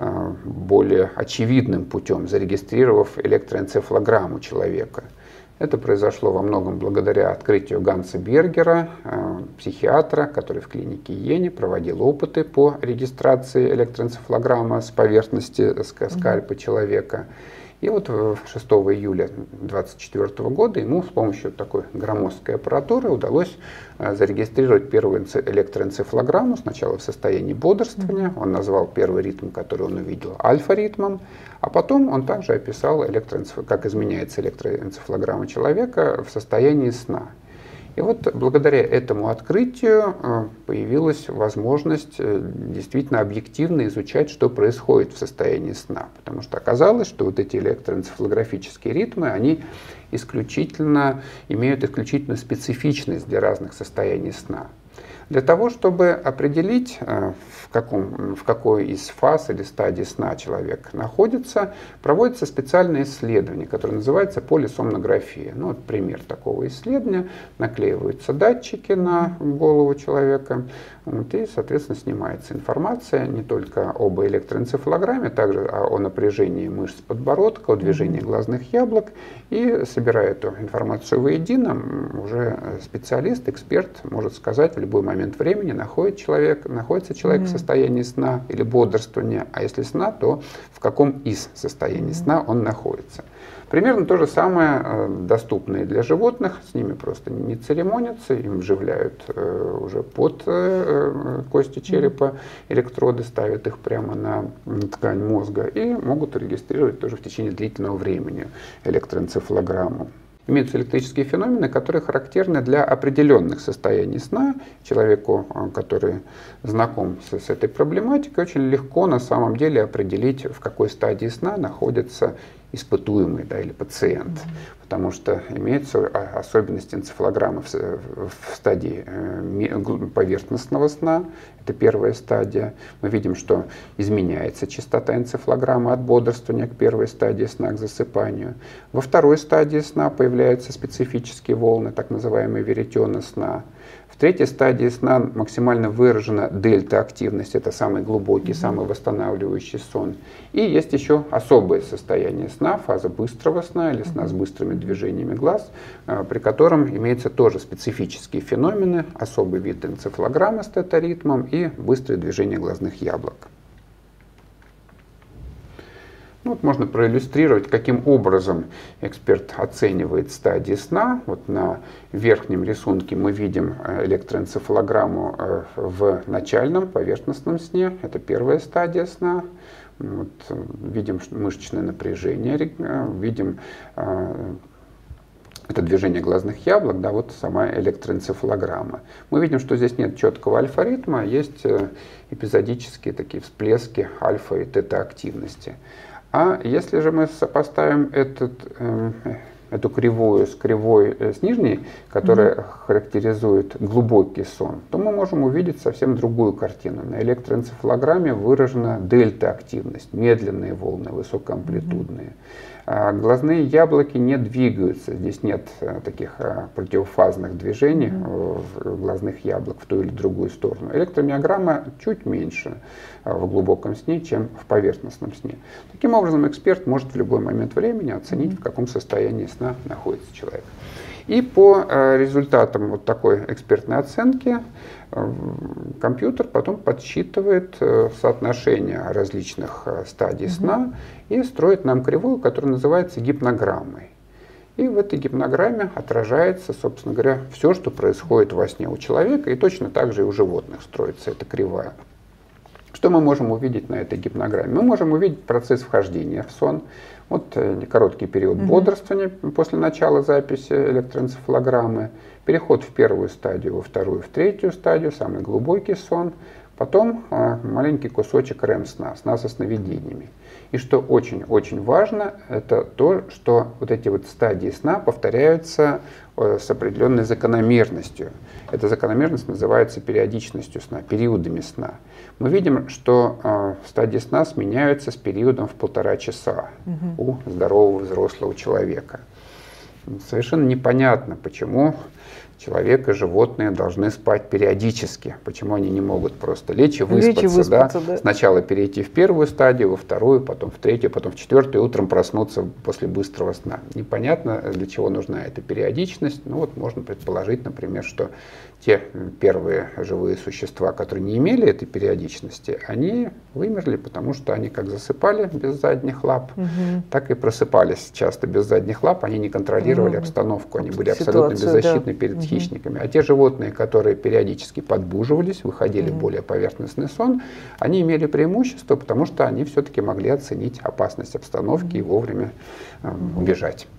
более очевидным путем, зарегистрировав электроэнцефалограмму человека. Это произошло во многом благодаря открытию Ганса Бергера, психиатра, который в клинике Йене проводил опыты по регистрации электроэнцефалограммы с поверхности скальпа человека. И вот 6 июля 1924 года ему с помощью такой громоздкой аппаратуры удалось зарегистрировать первую электроэнцефалограмму, сначала в состоянии бодрствования. Он назвал первый ритм, который он увидел, альфа-ритмом, а потом он также описал, как изменяется электроэнцефалограмма человека в состоянии сна. И вот благодаря этому открытию появилась возможность действительно объективно изучать, что происходит в состоянии сна. Потому что оказалось, что вот эти электроэнцефалографические ритмы, они имеют исключительную специфичность для разных состояний сна. Для того, чтобы определить, в какой из фаз или стадий сна человек находится, проводится специальное исследование, которое называется полисомнография. Ну, вот пример такого исследования. Наклеиваются датчики на голову человека, и, соответственно, снимается информация не только об электроэнцефалограмме, также о напряжении мышц подбородка, о движении глазных яблок. И, собирая эту информацию воедино, уже специалист, эксперт может сказать в любой момент, момент времени находится человек в состоянии сна или бодрствования, а если сна, то в каком из состояний сна он находится. Примерно то же самое доступно и для животных, с ними просто не церемонятся, им вживляют уже под кости черепа электроды, ставят их прямо на ткань мозга и могут регистрировать тоже в течение длительного времени электроэнцефалограмму. Имеются электрические феномены, которые характерны для определенных состояний сна. Человеку, который знаком с этой проблематикой, очень легко на самом деле определить, в какой стадии сна находится испытуемый, да, или пациент. Потому что имеются особенности энцефалограммы в стадии поверхностного сна. Это первая стадия. Мы видим, что изменяется частота энцефалограммы от бодрствования к первой стадии сна, к засыпанию. Во второй стадии сна появляются специфические волны, так называемые веретена сна. В третьей стадии сна максимально выражена дельта-активность, это самый глубокий, самый восстанавливающий сон. И есть еще особое состояние сна, фаза быстрого сна или сна с быстрыми движениями глаз, при котором имеются тоже специфические феномены, особый вид энцефалограммы с тета-ритмом и быстрые движения глазных яблок. Вот можно проиллюстрировать, каким образом эксперт оценивает стадии сна. Вот на верхнем рисунке мы видим электроэнцефалограмму в начальном поверхностном сне. Это первая стадия сна. Вот, видим мышечное напряжение, видим это движение глазных яблок, да, вот сама электроэнцефалограмма. Мы видим, что здесь нет четкого альфа-ритма, есть эпизодические такие всплески альфа и тета-активности. А если же мы сопоставим эту кривую с кривой с нижней, которая характеризует глубокий сон, то мы можем увидеть совсем другую картину. На электроэнцефалограмме выражена дельта-активность, медленные волны, высокоамплитудные. Глазные яблоки не двигаются, здесь нет таких противофазных движений глазных яблок в ту или другую сторону. Электромиограмма чуть меньше в глубоком сне, чем в поверхностном сне. Таким образом, эксперт может в любой момент времени оценить, в каком состоянии сна находится человек. И по результатам вот такой экспертной оценки компьютер потом подсчитывает соотношение различных стадий сна и строит нам кривую, которая называется гипнограммой. И в этой гипнограмме отражается, собственно говоря, все, что происходит во сне у человека, и точно так же и у животных строится эта кривая. Что мы можем увидеть на этой гипнограмме? Мы можем увидеть процесс вхождения в сон. Вот короткий период бодрствования после начала записи электроэнцефалограммы, переход в первую стадию, во вторую, в третью стадию, самый глубокий сон, потом маленький кусочек REM-сна, сна со сновидениями. И что очень-очень важно, это то, что вот эти вот стадии сна повторяются с определенной закономерностью. Эта закономерность называется периодичностью сна, периодами сна. Мы видим, что стадии сна сменяются с периодом в 1,5 часа у здорового взрослого человека. Совершенно непонятно, почему человек и животные должны спать периодически. Почему они не могут просто лечь и выспаться, да? Сначала перейти в первую стадию, во вторую, потом в третью, потом в четвертую, и утром проснуться после быстрого сна. Непонятно, для чего нужна эта периодичность. Ну вот можно предположить, например, что те первые живые существа, которые не имели этой периодичности, они вымерли, потому что они как засыпали без задних лап, так и просыпались часто без задних лап. Они не контролировали обстановку, они были абсолютно беззащитны перед хищниками. А те животные, которые периодически подбуживались, выходили в более поверхностный сон, они имели преимущество, потому что они все-таки могли оценить опасность обстановки и вовремя убежать.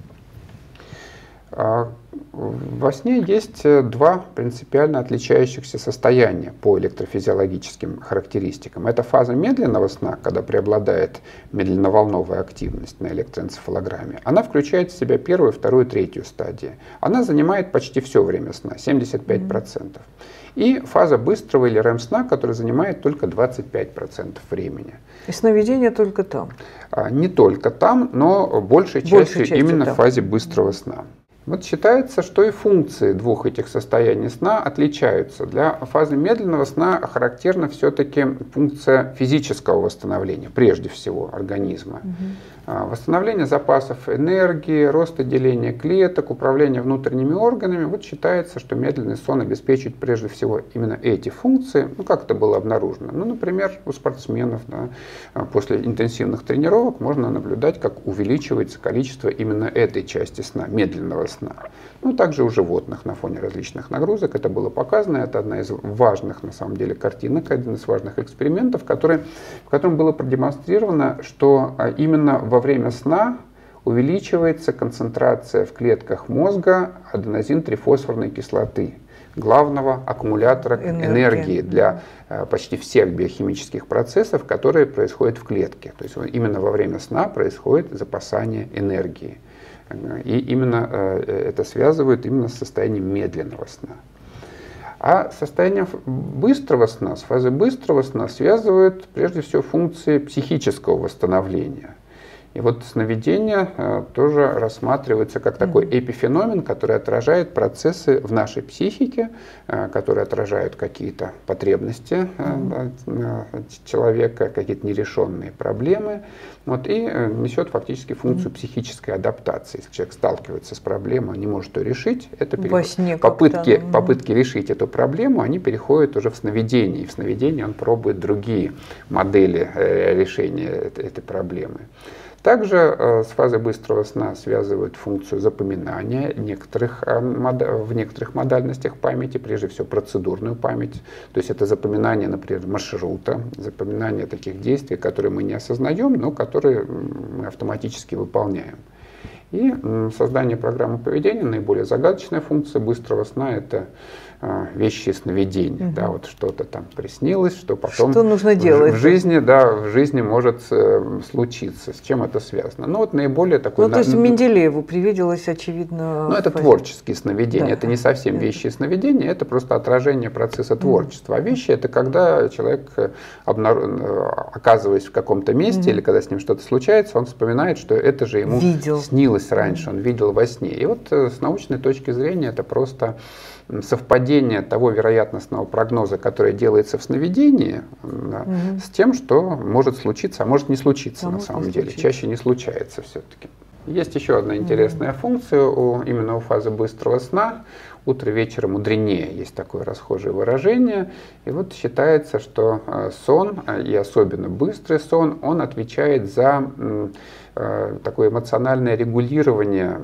Во сне есть два принципиально отличающихся состояния по электрофизиологическим характеристикам. Это фаза медленного сна, когда преобладает медленноволновая активность на электроэнцефалограмме. Она включает в себя первую, вторую, третью стадии. Она занимает почти все время сна, 75%. И фаза быстрого или REM-сна, которая занимает только 25% времени. И сновидение только там? Не только там, но большей частью именно в фазе быстрого сна. Вот считается, что и функции двух этих состояний сна отличаются. Для фазы медленного сна характерна все-таки функция физического восстановления, прежде всего, организма. Восстановление запасов энергии, рост и деление клеток, управление внутренними органами. Вот считается, что медленный сон обеспечивает прежде всего именно эти функции. Ну, как это было обнаружено? Ну, например, у спортсменов, да, после интенсивных тренировок можно наблюдать, как увеличивается количество именно этой части сна, медленного сна. Ну, также у животных на фоне различных нагрузок это было показано. Это одна из важных, на самом деле, картинок, один из важных экспериментов, в котором было продемонстрировано, что именно во время сна увеличивается концентрация в клетках мозга аденозин-трифосфорной кислоты, главного аккумулятора энергии для почти всех биохимических процессов, которые происходят в клетке. То есть именно во время сна происходит запасание энергии. И именно это связывают именно с состоянием медленного сна. А состояние быстрого сна, с фазой быстрого сна связывают прежде всего функции психического восстановления. И вот сновидение тоже рассматривается как такой эпифеномен, который отражает процессы в нашей психике, которые отражают какие-то потребности человека, какие-то нерешенные проблемы, вот, и несет фактически функцию психической адаптации. Если человек сталкивается с проблемой, не может ее решить, это попытки решить эту проблему, они переходят уже в сновидение. И в сновидении он пробует другие модели решения этой проблемы. Также с фазой быстрого сна связывают функцию запоминания в некоторых модальностях памяти, прежде всего процедурную память. То есть это запоминание, например, маршрута, запоминание таких действий, которые мы не осознаем, но которые мы автоматически выполняем. И создание программы поведения, наиболее загадочная функция быстрого сна – это вещи сновидения. Да, вот что-то там приснилось, что потом что нужно делать? В жизни может случиться. С чем это связано? Ну, вот наиболее такой... то есть Менделееву привиделось, очевидно... Ну, это творческие сновидения. Да. Это не совсем вещи сновидения, это просто отражение процесса творчества. А вещи – это когда человек, оказываясь в каком-то месте, или когда с ним что-то случается, он вспоминает, что это же ему снилось раньше, он видел во сне. И вот с научной точки зрения это просто совпадение того вероятностного прогноза, которое делается в сновидении, с тем, что может случиться, а может не случиться на самом деле. Чаще не случается все-таки. Есть еще одна интересная функция именно у фазы быстрого сна. Утро вечера мудренее, есть такое расхожее выражение. И вот считается, что сон, и особенно быстрый сон, он отвечает за такое эмоциональное регулирование,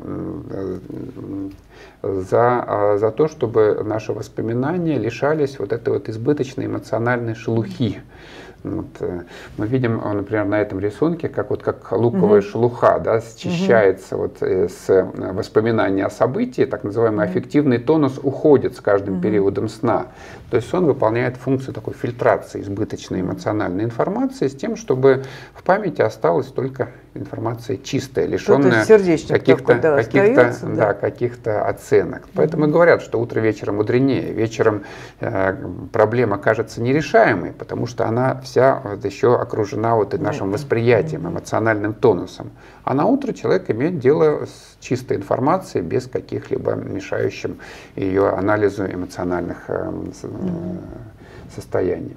за то, чтобы наши воспоминания лишались вот этой вот избыточной эмоциональной шелухи. Вот, мы видим, например, на этом рисунке, как луковая шелуха, да, счищается с воспоминания о событии, так называемый аффективный тонус уходит с каждым периодом сна. То есть сон выполняет функцию такой фильтрации избыточной эмоциональной информации с тем, чтобы в памяти осталась только информация чистая, лишенная каких-то оценок. Поэтому и говорят, что утро вечера мудренее. Вечером проблема кажется нерешаемой, потому что она вся еще окружена нашим восприятием, эмоциональным тонусом. А на утро человек имеет дело с чистой информацией, без каких-либо мешающих ее анализу эмоциональных состояний.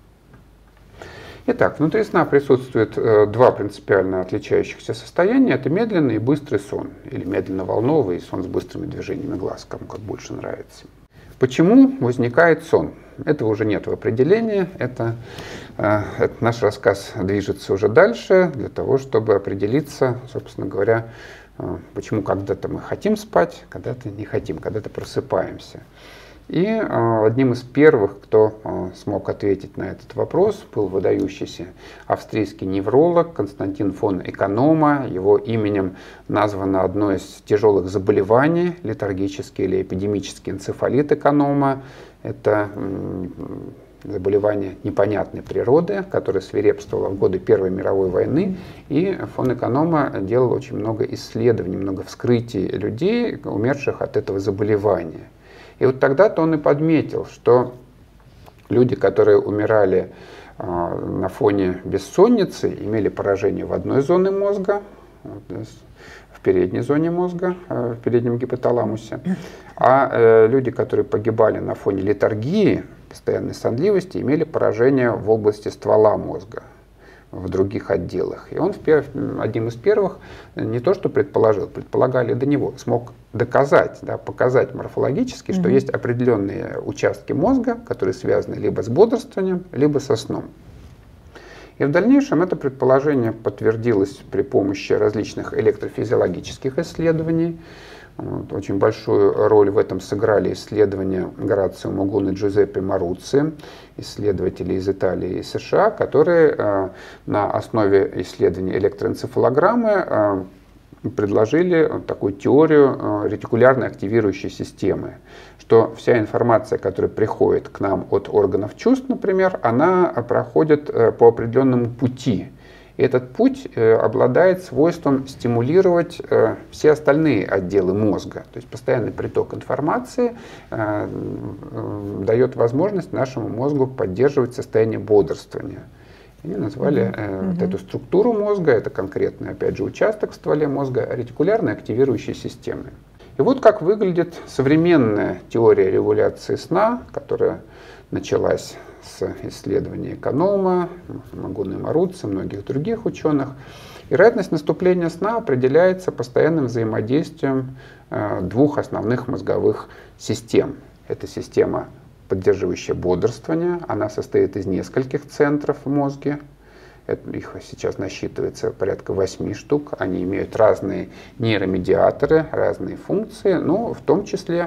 Итак, внутри сна присутствует два принципиально отличающихся состояния. Это медленный и быстрый сон, или медленно-волновый сон с быстрыми движениями глаз, кому как больше нравится. Почему возникает сон? Этого уже нет в определении. Наш рассказ движется уже дальше для того, чтобы определиться, собственно говоря, почему когда-то мы хотим спать, когда-то не хотим, когда-то просыпаемся. И одним из первых, кто смог ответить на этот вопрос, был выдающийся австрийский невролог Константин фон Эконома. Его именем названо одно из тяжелых заболеваний, летаргический или эпидемический энцефалит Эконома. Это заболевание непонятной природы, которое свирепствовало в годы Первой мировой войны. И фон Эконома делал очень много исследований, много вскрытий людей, умерших от этого заболевания. И вот тогда-то он и подметил, что люди, которые умирали на фоне бессонницы, имели поражение в одной зоне мозга, в передней зоне мозга, в переднем гипоталамусе, а люди, которые погибали на фоне летаргии, постоянной сонливости, имели поражение в области ствола мозга, в других отделах. И он одним из первых не то что предполагали до него, смог доказать, да, показать морфологически, что есть определенные участки мозга, которые связаны либо с бодрствованием, либо со сном. И в дальнейшем это предположение подтвердилось при помощи различных электрофизиологических исследований. Вот, очень большую роль в этом сыграли исследования Горацио Мугуна и Джузеппе Маруцци, исследователи из Италии и США, которые на основе исследований электроэнцефалограммы предложили такую теорию ретикулярной активирующей системы, что вся информация, которая приходит к нам от органов чувств, например, она проходит по определенному пути. И этот путь обладает свойством стимулировать все остальные отделы мозга. То есть постоянный приток информации дает возможность нашему мозгу поддерживать состояние бодрствования. Они назвали вот эту структуру мозга, это конкретный, опять же, участок в стволе мозга, ретикулярной активирующей системой. И вот как выглядит современная теория регуляции сна, которая началась с исследований Эконома, Мугуна и Маруцци, многих других ученых. Вероятность наступления сна определяется постоянным взаимодействием двух основных мозговых систем. Это система, поддерживающая бодрствование, она состоит из нескольких центров в мозге. Их сейчас насчитывается порядка 8 штук. Они имеют разные нейромедиаторы, разные функции, но в том числе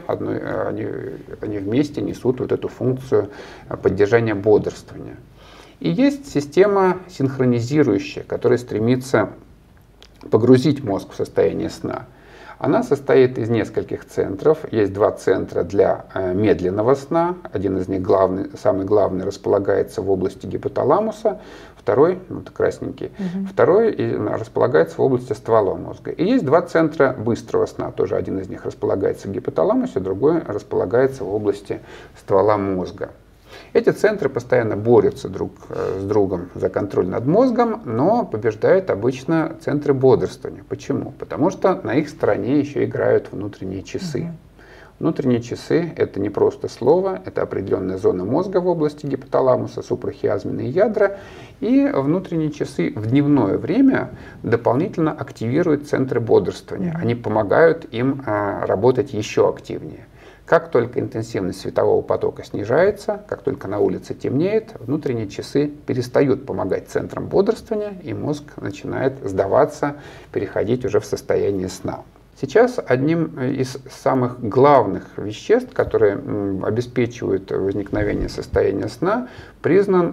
они вместе несут вот эту функцию поддержания бодрствования. И есть система синхронизирующая, которая стремится погрузить мозг в состояние сна. Она состоит из нескольких центров. Есть 2 центра для медленного сна. Один из них, самый главный, располагается в области гипоталамуса. Второй, вот красненький, второй располагается в области ствола мозга. И есть 2 центра быстрого сна. Тоже один из них располагается в гипоталамусе, другой располагается в области ствола мозга. Эти центры постоянно борются друг с другом за контроль над мозгом, но побеждают обычно центры бодрствования. Почему? Потому что на их стороне еще играют внутренние часы. Внутренние часы — это не просто слово, это определенная зона мозга в области гипоталамуса, супрахиазменные ядра. И внутренние часы в дневное время дополнительно активируют центры бодрствования. Они помогают им работать еще активнее. Как только интенсивность светового потока снижается, как только на улице темнеет, внутренние часы перестают помогать центрам бодрствования, и мозг начинает сдаваться, переходить уже в состояние сна. Сейчас одним из самых главных веществ, которые обеспечивают возникновение состояния сна, признан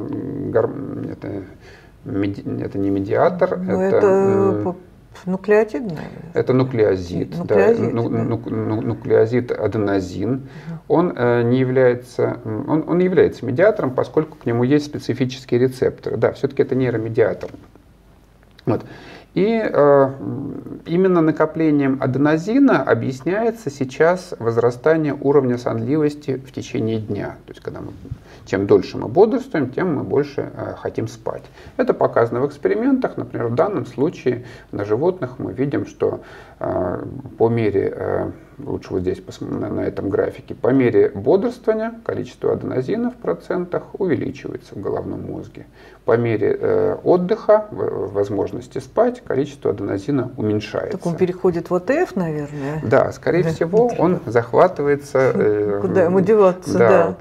это не медиатор, это нуклеотид, наверное. Это нуклеозид, нуклеозид аденозин. Он является медиатором, поскольку к нему есть специфические рецепторы. Да, все-таки это нейромедиатор. Вот. И именно накоплением аденозина объясняется сейчас возрастание уровня сонливости в течение дня. То есть, чем дольше мы бодрствуем, тем мы больше хотим спать. Это показано в экспериментах. Например, в данном случае на животных мы видим, что по мере, лучше вот здесь на этом графике, по мере бодрствования количество аденозина в процентах увеличивается в головном мозге. По мере отдыха, возможности спать, количество аденозина уменьшается. Так он переходит в АТФ, наверное? Да, скорее всего, он захватывается. Куда ему деваться, да.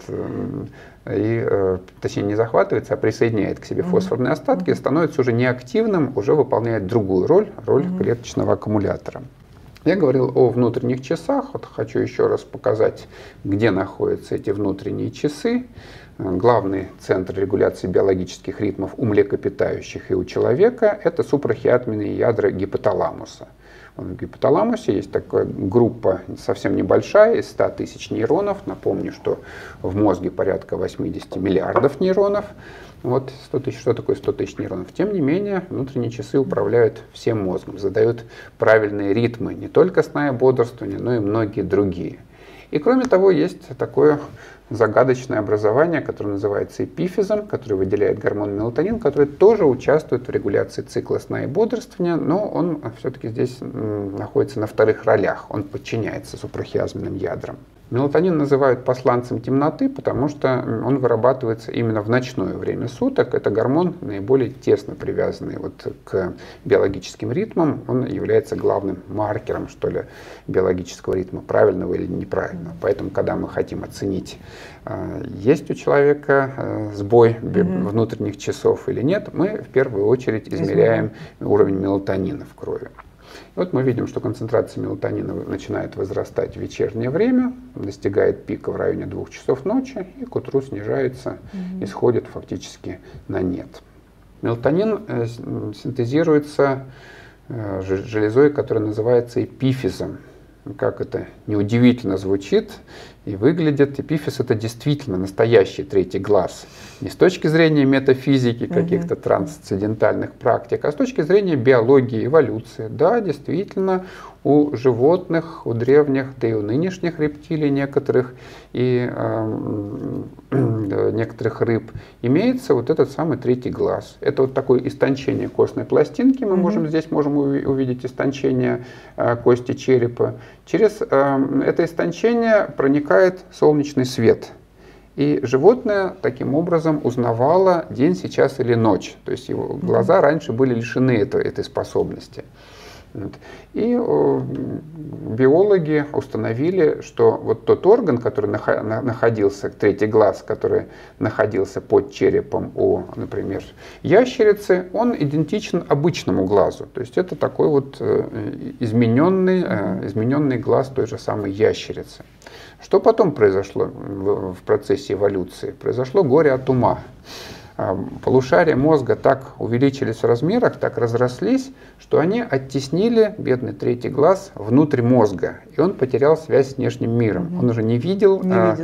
Точнее, не захватывается, а присоединяет к себе фосфорные остатки, становится уже неактивным, уже выполняет другую роль клеточного аккумулятора. Я говорил о внутренних часах. Вот хочу еще раз показать, где находятся эти внутренние часы. Главный центр регуляции биологических ритмов у млекопитающих и у человека — это супрахиазменные ядра гипоталамуса. В гипоталамусе есть такая группа совсем небольшая, из 100 тысяч нейронов. Напомню, что в мозге порядка 80 миллиардов нейронов. Вот 100 тысяч, что такое 100 тысяч нейронов? Тем не менее, внутренние часы управляют всем мозгом, задают правильные ритмы не только сна и бодрствования, но и многие другие. И кроме того, есть такое загадочное образование, которое называется эпифизом, который выделяет гормон мелатонин, который тоже участвует в регуляции цикла сна и бодрствования, но он все-таки здесь находится на вторых ролях, он подчиняется супрахиазменным ядрам. Мелатонин называют посланцем темноты, потому что он вырабатывается именно в ночное время суток. Это гормон, наиболее тесно привязанный к биологическим ритмам. Он является главным маркером, что ли, биологического ритма, правильного или неправильного. Поэтому, когда мы хотим оценить, есть у человека сбой внутренних часов или нет, мы в первую очередь измеряем уровень мелатонина в крови. Вот мы видим, что концентрация мелатонина начинает возрастать в вечернее время, достигает пика в районе 2 часов ночи и к утру снижается и сходит фактически на нет. Мелатонин синтезируется железой, которая называется эпифизом. Как это неудивительно звучит и выглядит. Эпифиз — это действительно настоящий третий глаз. Не с точки зрения метафизики, каких-то трансцендентальных практик, а с точки зрения биологии, эволюции. Да, действительно, у животных, у древних, да и у нынешних рептилий некоторых, и некоторых рыб имеется вот этот самый третий глаз. Это вот такое истончение костной пластинки. Мы можем увидеть истончение кости черепа. Через это истончение проникает солнечный свет. И животное таким образом узнавало день сейчас или ночь. То есть его глаза раньше были лишены этой способности. И биологи установили, что вот тот орган, который находился, третий глаз, который находился под черепом у, например, ящерицы, он идентичен обычному глазу. То есть это такой вот измененный глаз той же самой ящерицы. Что потом произошло в процессе эволюции? Произошло горе от ума. Полушария мозга так увеличились в размерах, так разрослись, что они оттеснили бедный третий глаз внутрь мозга, и он потерял связь с внешним миром. Он уже не видел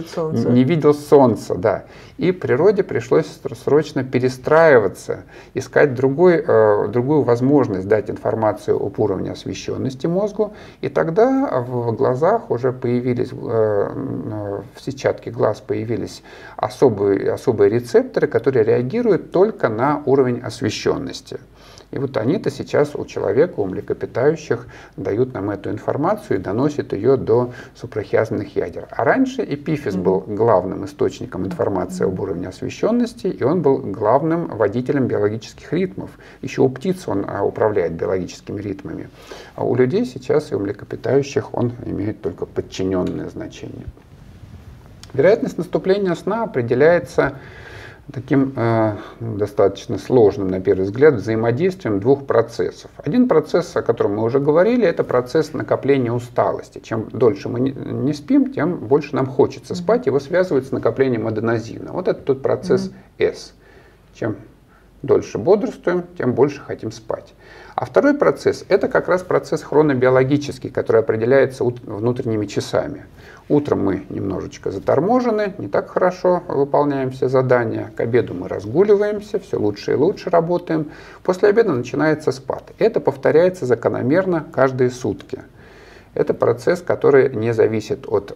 солнца. Да. И природе пришлось срочно перестраиваться, искать другую возможность дать информацию об уровне освещенности мозгу, и тогда в глазах уже появились, в сетчатке глаз появились особые рецепторы, которые реагируют только на уровень освещенности. И вот они-то сейчас у человека, у млекопитающих дают нам эту информацию и доносят ее до супрахиазменных ядер. А раньше эпифиз был главным источником информации об уровне освещенности, и он был главным водителем биологических ритмов. Еще у птиц он управляет биологическими ритмами. А у людей сейчас и у млекопитающих он имеет только подчиненное значение. Вероятность наступления сна определяется таким достаточно сложным, на первый взгляд, взаимодействием двух процессов. Один процесс, о котором мы уже говорили, это процесс накопления усталости. Чем дольше мы не спим, тем больше нам хочется спать. Его связывают с накоплением аденозина. Вот это тот процесс S. Чем дольше бодрствуем, тем больше хотим спать. А второй процесс – это как раз процесс хронобиологический, который определяется внутренними часами. Утром мы немножечко заторможены, не так хорошо выполняем все задания. К обеду мы разгуливаемся, все лучше и лучше работаем. После обеда начинается спад. Это повторяется закономерно каждые сутки. Это процесс, который не зависит от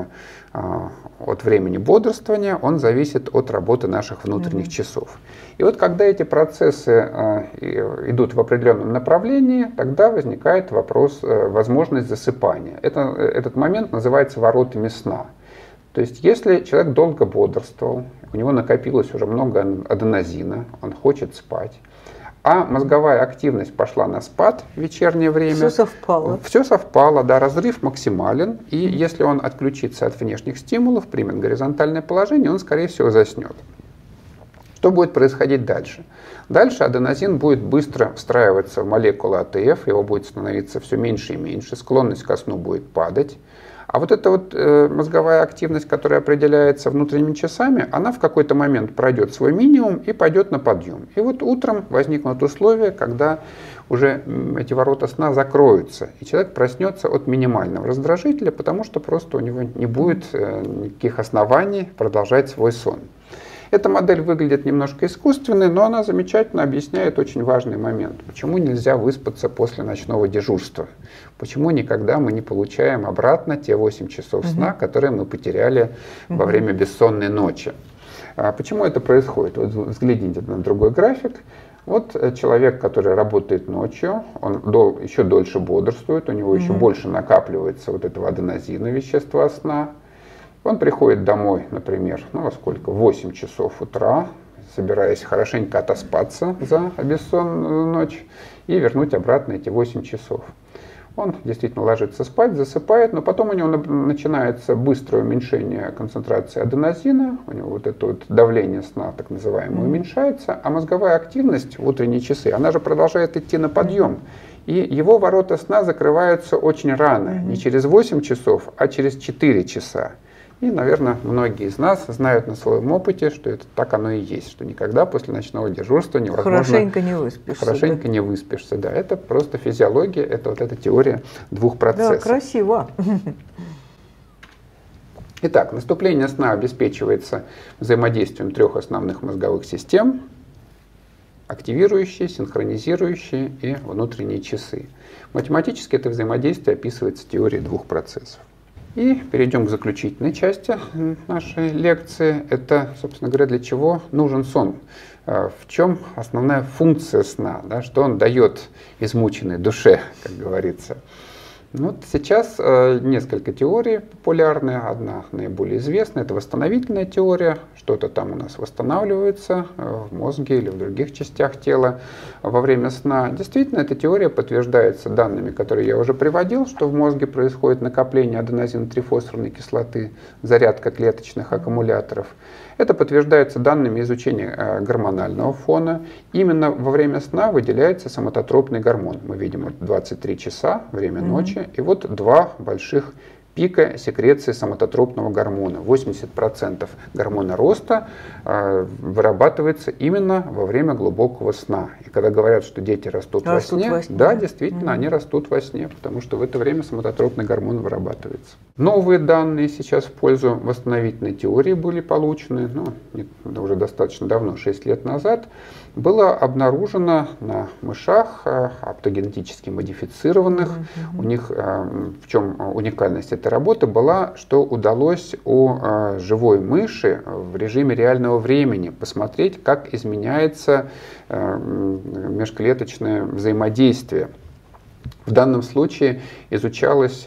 времени бодрствования, он зависит от работы наших внутренних часов. И вот когда эти процессы идут в определенном направлении, тогда возникает возможность засыпания. Этот момент называется воротами сна. То есть если человек долго бодрствовал, у него накопилось уже много аденозина, он хочет спать, а мозговая активность пошла на спад в вечернее время. Все совпало. Все совпало, да, разрыв максимален. И если он отключится от внешних стимулов, примет горизонтальное положение, он, скорее всего, заснет. Что будет происходить дальше? Дальше аденозин будет быстро встраиваться в молекулу АТФ, его будет становиться все меньше и меньше, склонность ко сну будет падать. А вот эта вот мозговая активность, которая определяется внутренними часами, она в какой-то момент пройдет свой минимум и пойдет на подъем. И вот утром возникнут условия, когда уже эти ворота сна закроются, и человек проснется от минимального раздражителя, потому что просто у него не будет никаких оснований продолжать свой сон. Эта модель выглядит немножко искусственной, но она замечательно объясняет очень важный момент. Почему нельзя выспаться после ночного дежурства? Почему никогда мы не получаем обратно те 8 часов сна, которые мы потеряли во время бессонной ночи? Почему это происходит? Вот взгляните на другой график. Вот человек, который работает ночью, он еще дольше бодрствует, у него еще больше накапливается вот этого аденозина, вещества сна. Он приходит домой, например, ну во сколько? В 8 часов утра, собираясь хорошенько отоспаться за бессонную ночь и вернуть обратно эти 8 часов. Он действительно ложится спать, засыпает, но потом у него начинается быстрое уменьшение концентрации аденозина, у него вот это вот давление сна, так называемое, уменьшается, а мозговая активность в утренние часы, она же продолжает идти на подъем. И его ворота сна закрываются очень рано, не через 8 часов, а через 4 часа. И, наверное, многие из нас знают на своем опыте, что это так оно и есть, что никогда после ночного дежурства невозможно... Хорошенько не выспишься. Хорошенько не выспишься, да. Это просто физиология, это вот эта теория двух процессов. Да, красиво. Итак, наступление сна обеспечивается взаимодействием трех основных мозговых систем: активирующие, синхронизирующие и внутренние часы. Математически это взаимодействие описывается теорией двух процессов. И перейдем к заключительной части нашей лекции. Это, собственно говоря, для чего нужен сон. В чем основная функция сна, да, что он дает измученной душе, как говорится. Вот сейчас несколько теорий популярны. Одна наиболее известная — это восстановительная теория. Что-то там у нас восстанавливается в мозге или в других частях тела во время сна. Действительно, эта теория подтверждается данными, которые я уже приводил, что в мозге происходит накопление аденозин-трифосфорной кислоты, зарядка клеточных аккумуляторов. Это подтверждается данными изучения гормонального фона. Именно во время сна выделяется соматотропный гормон. Мы видим 23 часа, время ночи, и вот два больших пика секреции соматотропного гормона. 80% гормона роста вырабатывается именно во время глубокого сна. И когда говорят, что дети растут во сне, да, действительно, они растут во сне, потому что в это время соматотропный гормон вырабатывается. Новые данные сейчас в пользу восстановительной теории были получены, уже достаточно давно, 6 лет назад. Было обнаружено на мышах, оптогенетически модифицированных. У них, в чем уникальность этой работы была, что удалось у живой мыши в режиме реального времени посмотреть, как изменяется межклеточное взаимодействие. В данном случае изучалось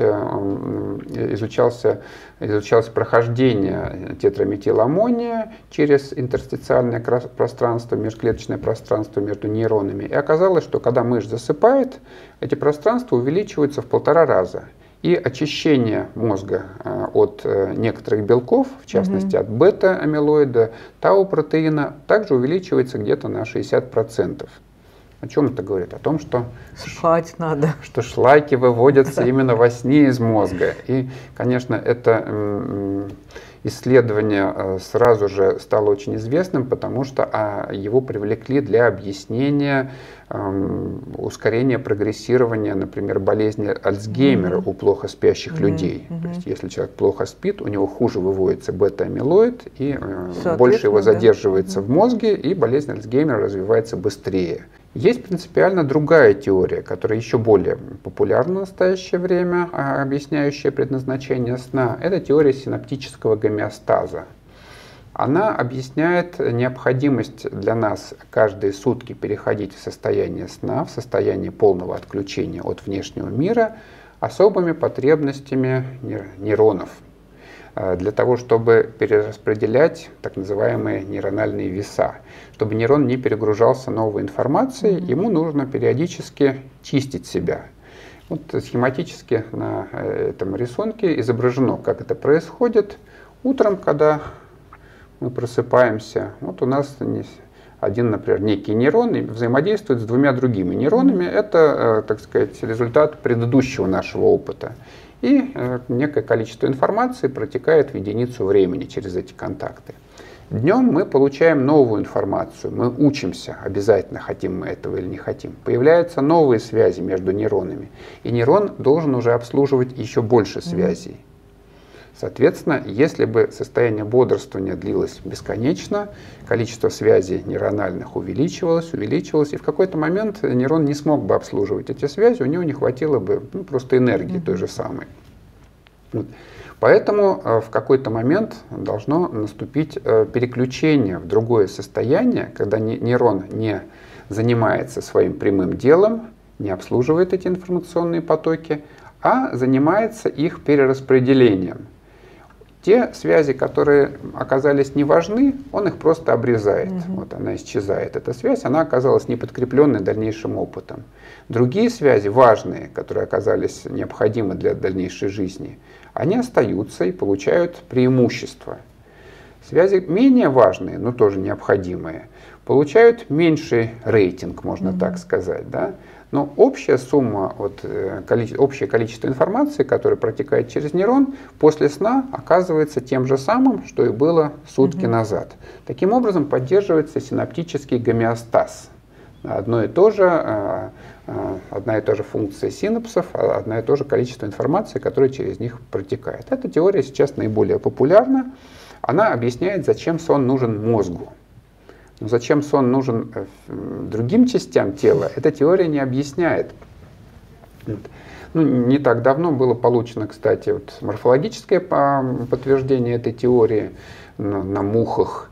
прохождение тетраметиламония через интерстициальное пространство, межклеточное пространство между нейронами. И оказалось, что когда мышь засыпает, эти пространства увеличиваются в 1,5 раза. И очищение мозга от некоторых белков, в частности от бета-амилоида, тау-протеина, также увеличивается где-то на 60%. О чем это говорит? О том, что спать надо. Что шлаки выводятся именно во сне из мозга. И, конечно, это исследование сразу же стало очень известным, потому что его привлекли для объяснения ускорения прогрессирования, например, болезни Альцгеймера у плохо спящих людей. То есть, если человек плохо спит, у него хуже выводится бета-амилоид, и больше его задерживается в мозге, и болезнь Альцгеймера развивается быстрее. Есть принципиально другая теория, которая еще более популярна в настоящее время, объясняющая предназначение сна. Это теория синаптического гомеостаза. Она объясняет необходимость для нас каждые сутки переходить в состояние сна, в состояние полного отключения от внешнего мира, особыми потребностями нейронов, для того, чтобы перераспределять так называемые нейрональные веса. Чтобы нейрон не перегружался новой информацией, ему нужно периодически чистить себя. Вот схематически на этом рисунке изображено, как это происходит. Утром, когда мы просыпаемся, вот у нас один, например, некий нейрон взаимодействует с двумя другими нейронами. Это, так сказать, результат предыдущего нашего опыта. И некое количество информации протекает в единицу времени через эти контакты. Днем мы получаем новую информацию, мы учимся, обязательно хотим мы этого или не хотим. Появляются новые связи между нейронами, и нейрон должен уже обслуживать еще больше связей. Соответственно, если бы состояние бодрствования длилось бесконечно, количество связей нейрональных увеличивалось, и в какой-то момент нейрон не смог бы обслуживать эти связи, у него не хватило бы просто энергии той же самой. Поэтому в какой-то момент должно наступить переключение в другое состояние, когда нейрон не занимается своим прямым делом, не обслуживает эти информационные потоки, а занимается их перераспределением. Те связи, которые оказались не важны, он их просто обрезает. Вот она исчезает, эта связь, она оказалась не подкрепленной дальнейшим опытом. Другие связи, важные, которые оказались необходимы для дальнейшей жизни, они остаются и получают преимущество. Связи менее важные, но тоже необходимые, получают меньший рейтинг, можно так сказать. Да? Но общая сумма, общее количество информации, которое протекает через нейрон, после сна оказывается тем же самым, что и было сутки назад. Таким образом поддерживается синаптический гомеостаз. Одна и та же функция синапсов, одно и то же количество информации, которое через них протекает. Эта теория сейчас наиболее популярна. Она объясняет, зачем сон нужен мозгу. Но зачем сон нужен другим частям тела, эта теория не объясняет. Не так давно было получено, кстати, морфологическое подтверждение этой теории на мухах.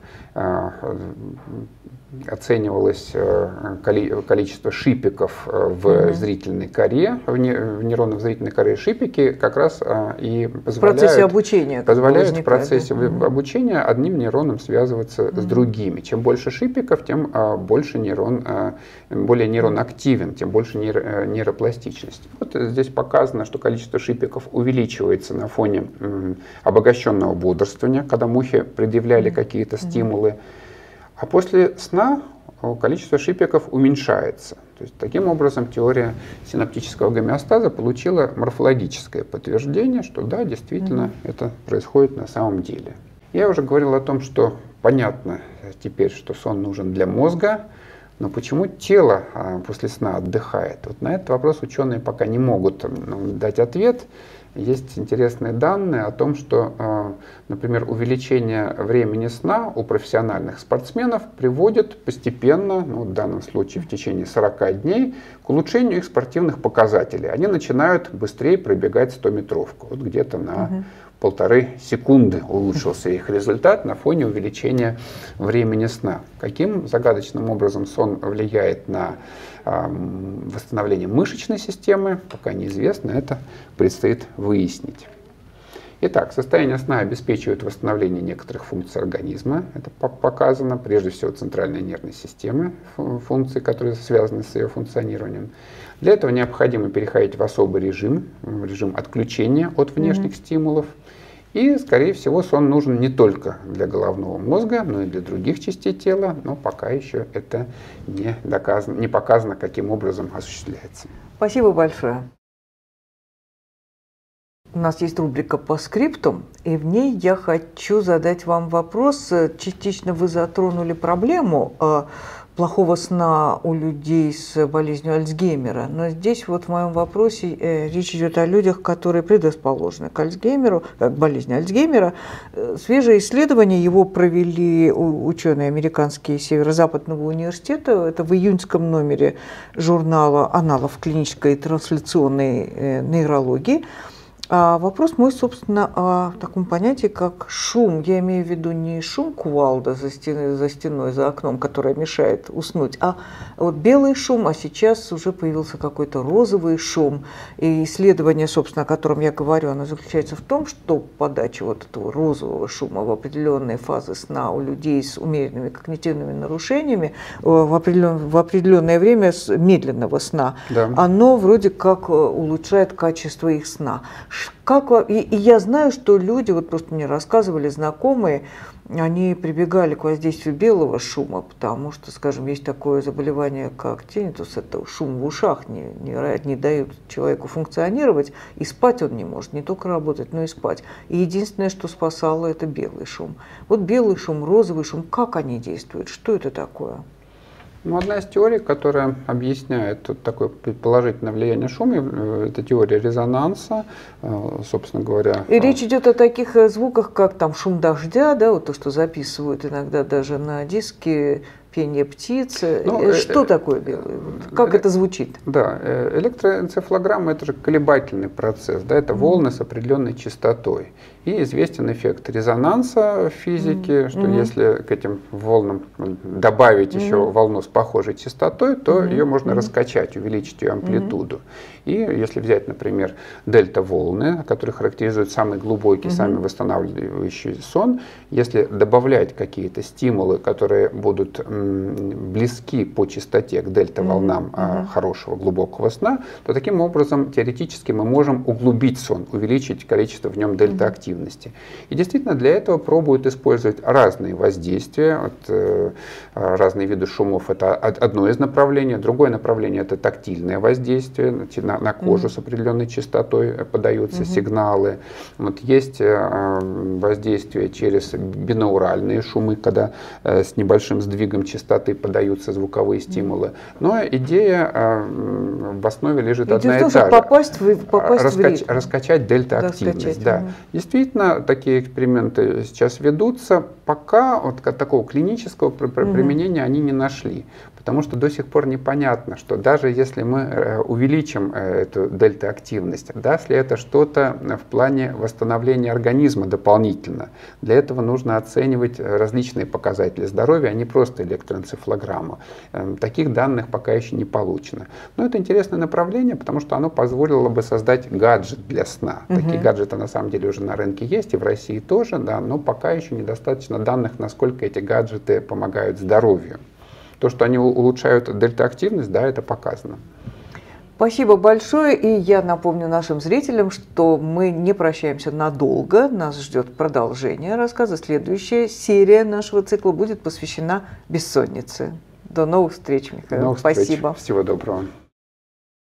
Оценивалось количество шипиков в зрительной коре, в нейронах зрительной коры. Шипики как раз и позволяют в процессе обучения одним нейроном связываться с другими. Чем больше шипиков, тем более нейрон активен, тем больше нейропластичность. Вот здесь показано, что количество шипиков увеличивается на фоне обогащенного бодрствования, когда мухи предъявляли какие-то стимулы. А после сна количество шипиков уменьшается. То есть, таким образом, теория синаптического гомеостаза получила морфологическое подтверждение, что да, действительно, это происходит на самом деле. Я уже говорил о том, что понятно теперь, что сон нужен для мозга, но почему тело после сна отдыхает? На этот вопрос ученые пока не могут дать ответ. Есть интересные данные о том, что, например, увеличение времени сна у профессиональных спортсменов приводит постепенно, в данном случае в течение 40 дней, к улучшению их спортивных показателей. Они начинают быстрее пробегать 100-метровку. Где-то на 1,5 секунды улучшился их результат на фоне увеличения времени сна. Каким загадочным образом сон влияет на восстановление мышечной системы, пока неизвестно, это предстоит выяснить. Итак, состояние сна обеспечивает восстановление некоторых функций организма. Это показано, прежде всего, центральной нервной системы, функции, которые связаны с ее функционированием. Для этого необходимо переходить в особый режим отключения от внешних стимулов. И, скорее всего, сон нужен не только для головного мозга, но и для других частей тела, но пока еще это не показано, каким образом осуществляется. Спасибо большое. У нас есть рубрика «По скриптум», и в ней я хочу задать вам вопрос. Частично вы затронули проблему плохого сна у людей с болезнью Альцгеймера. Но здесь в моем вопросе речь идет о людях, которые предрасположены к Альцгеймеру, к болезни Альцгеймера. Свежее исследование его провели ученые американские Северо-Западного университета. Это в июньском номере журнала «Аналов клинической и трансляционной нейрологии». А вопрос мой, собственно, о таком понятии, как шум. Я имею в виду не шум кувалда за стеной, за окном, который мешает уснуть, а белый шум, а сейчас уже появился какой-то розовый шум. И исследование, собственно, о котором я говорю, оно заключается в том, что подача этого розового шума в определенные фазы сна у людей с умеренными когнитивными нарушениями в определенное время медленного сна, оно вроде как улучшает качество их сна. И я знаю, что люди, просто мне рассказывали знакомые, они прибегали к воздействию белого шума, потому что, скажем, есть такое заболевание, как тиннитус, это шум в ушах, не дают человеку функционировать, и спать он не может, не только работать, но и спать. И единственное, что спасало, это белый шум. Белый шум, розовый шум, как они действуют, что это такое? Одна из теорий, которая объясняет такое предположительное влияние шума, это теория резонанса, собственно говоря. И речь идет о таких звуках, как шум дождя, то, что записывают иногда даже на диске, пение птиц. Что такое белый? Как это звучит? Да, электроэнцефалограмма – это же колебательный процесс, да, это волны с определенной частотой. И известен эффект резонанса в физике, что если к этим волнам добавить еще волну с похожей частотой, то ее можно раскачать, увеличить ее амплитуду. И если взять, например, дельта-волны, которые характеризуют самый глубокий, самый восстанавливающий сон, если добавлять какие-то стимулы, которые будут близки по частоте к дельта-волнам хорошего глубокого сна, то таким образом теоретически мы можем углубить сон, увеличить количество в нем дельта-активности. И действительно для этого пробуют использовать разные воздействия, разные виды шумов. Это одно из направлений. Другое направление – это тактильное воздействие. На кожу с определенной частотой подаются сигналы. Вот есть воздействие через бинауральные шумы, когда с небольшим сдвигом частоты подаются звуковые стимулы. Но идея в основе лежит одна и та же. Попасть в ритм. Раскачать дельта-активность. Да. Действительно, такие эксперименты сейчас ведутся, пока вот такого клинического применения они не нашли. Потому что до сих пор непонятно, что даже если мы увеличим эту дельта-активность, даст ли это что-то в плане восстановления организма дополнительно. Для этого нужно оценивать различные показатели здоровья, а не просто электроэнцефалограмму. Таких данных пока еще не получено. Но это интересное направление, потому что оно позволило бы создать гаджет для сна. Такие гаджеты на самом деле уже на рынке есть, и в России тоже, да, но пока еще недостаточно данных, насколько эти гаджеты помогают здоровью. То, что они улучшают дельта-активность, да, это показано. Спасибо большое. И я напомню нашим зрителям, что мы не прощаемся надолго. Нас ждет продолжение рассказа. Следующая серия нашего цикла будет посвящена бессоннице. До новых встреч, Михаил. До новых Спасибо. Встреч. Всего доброго.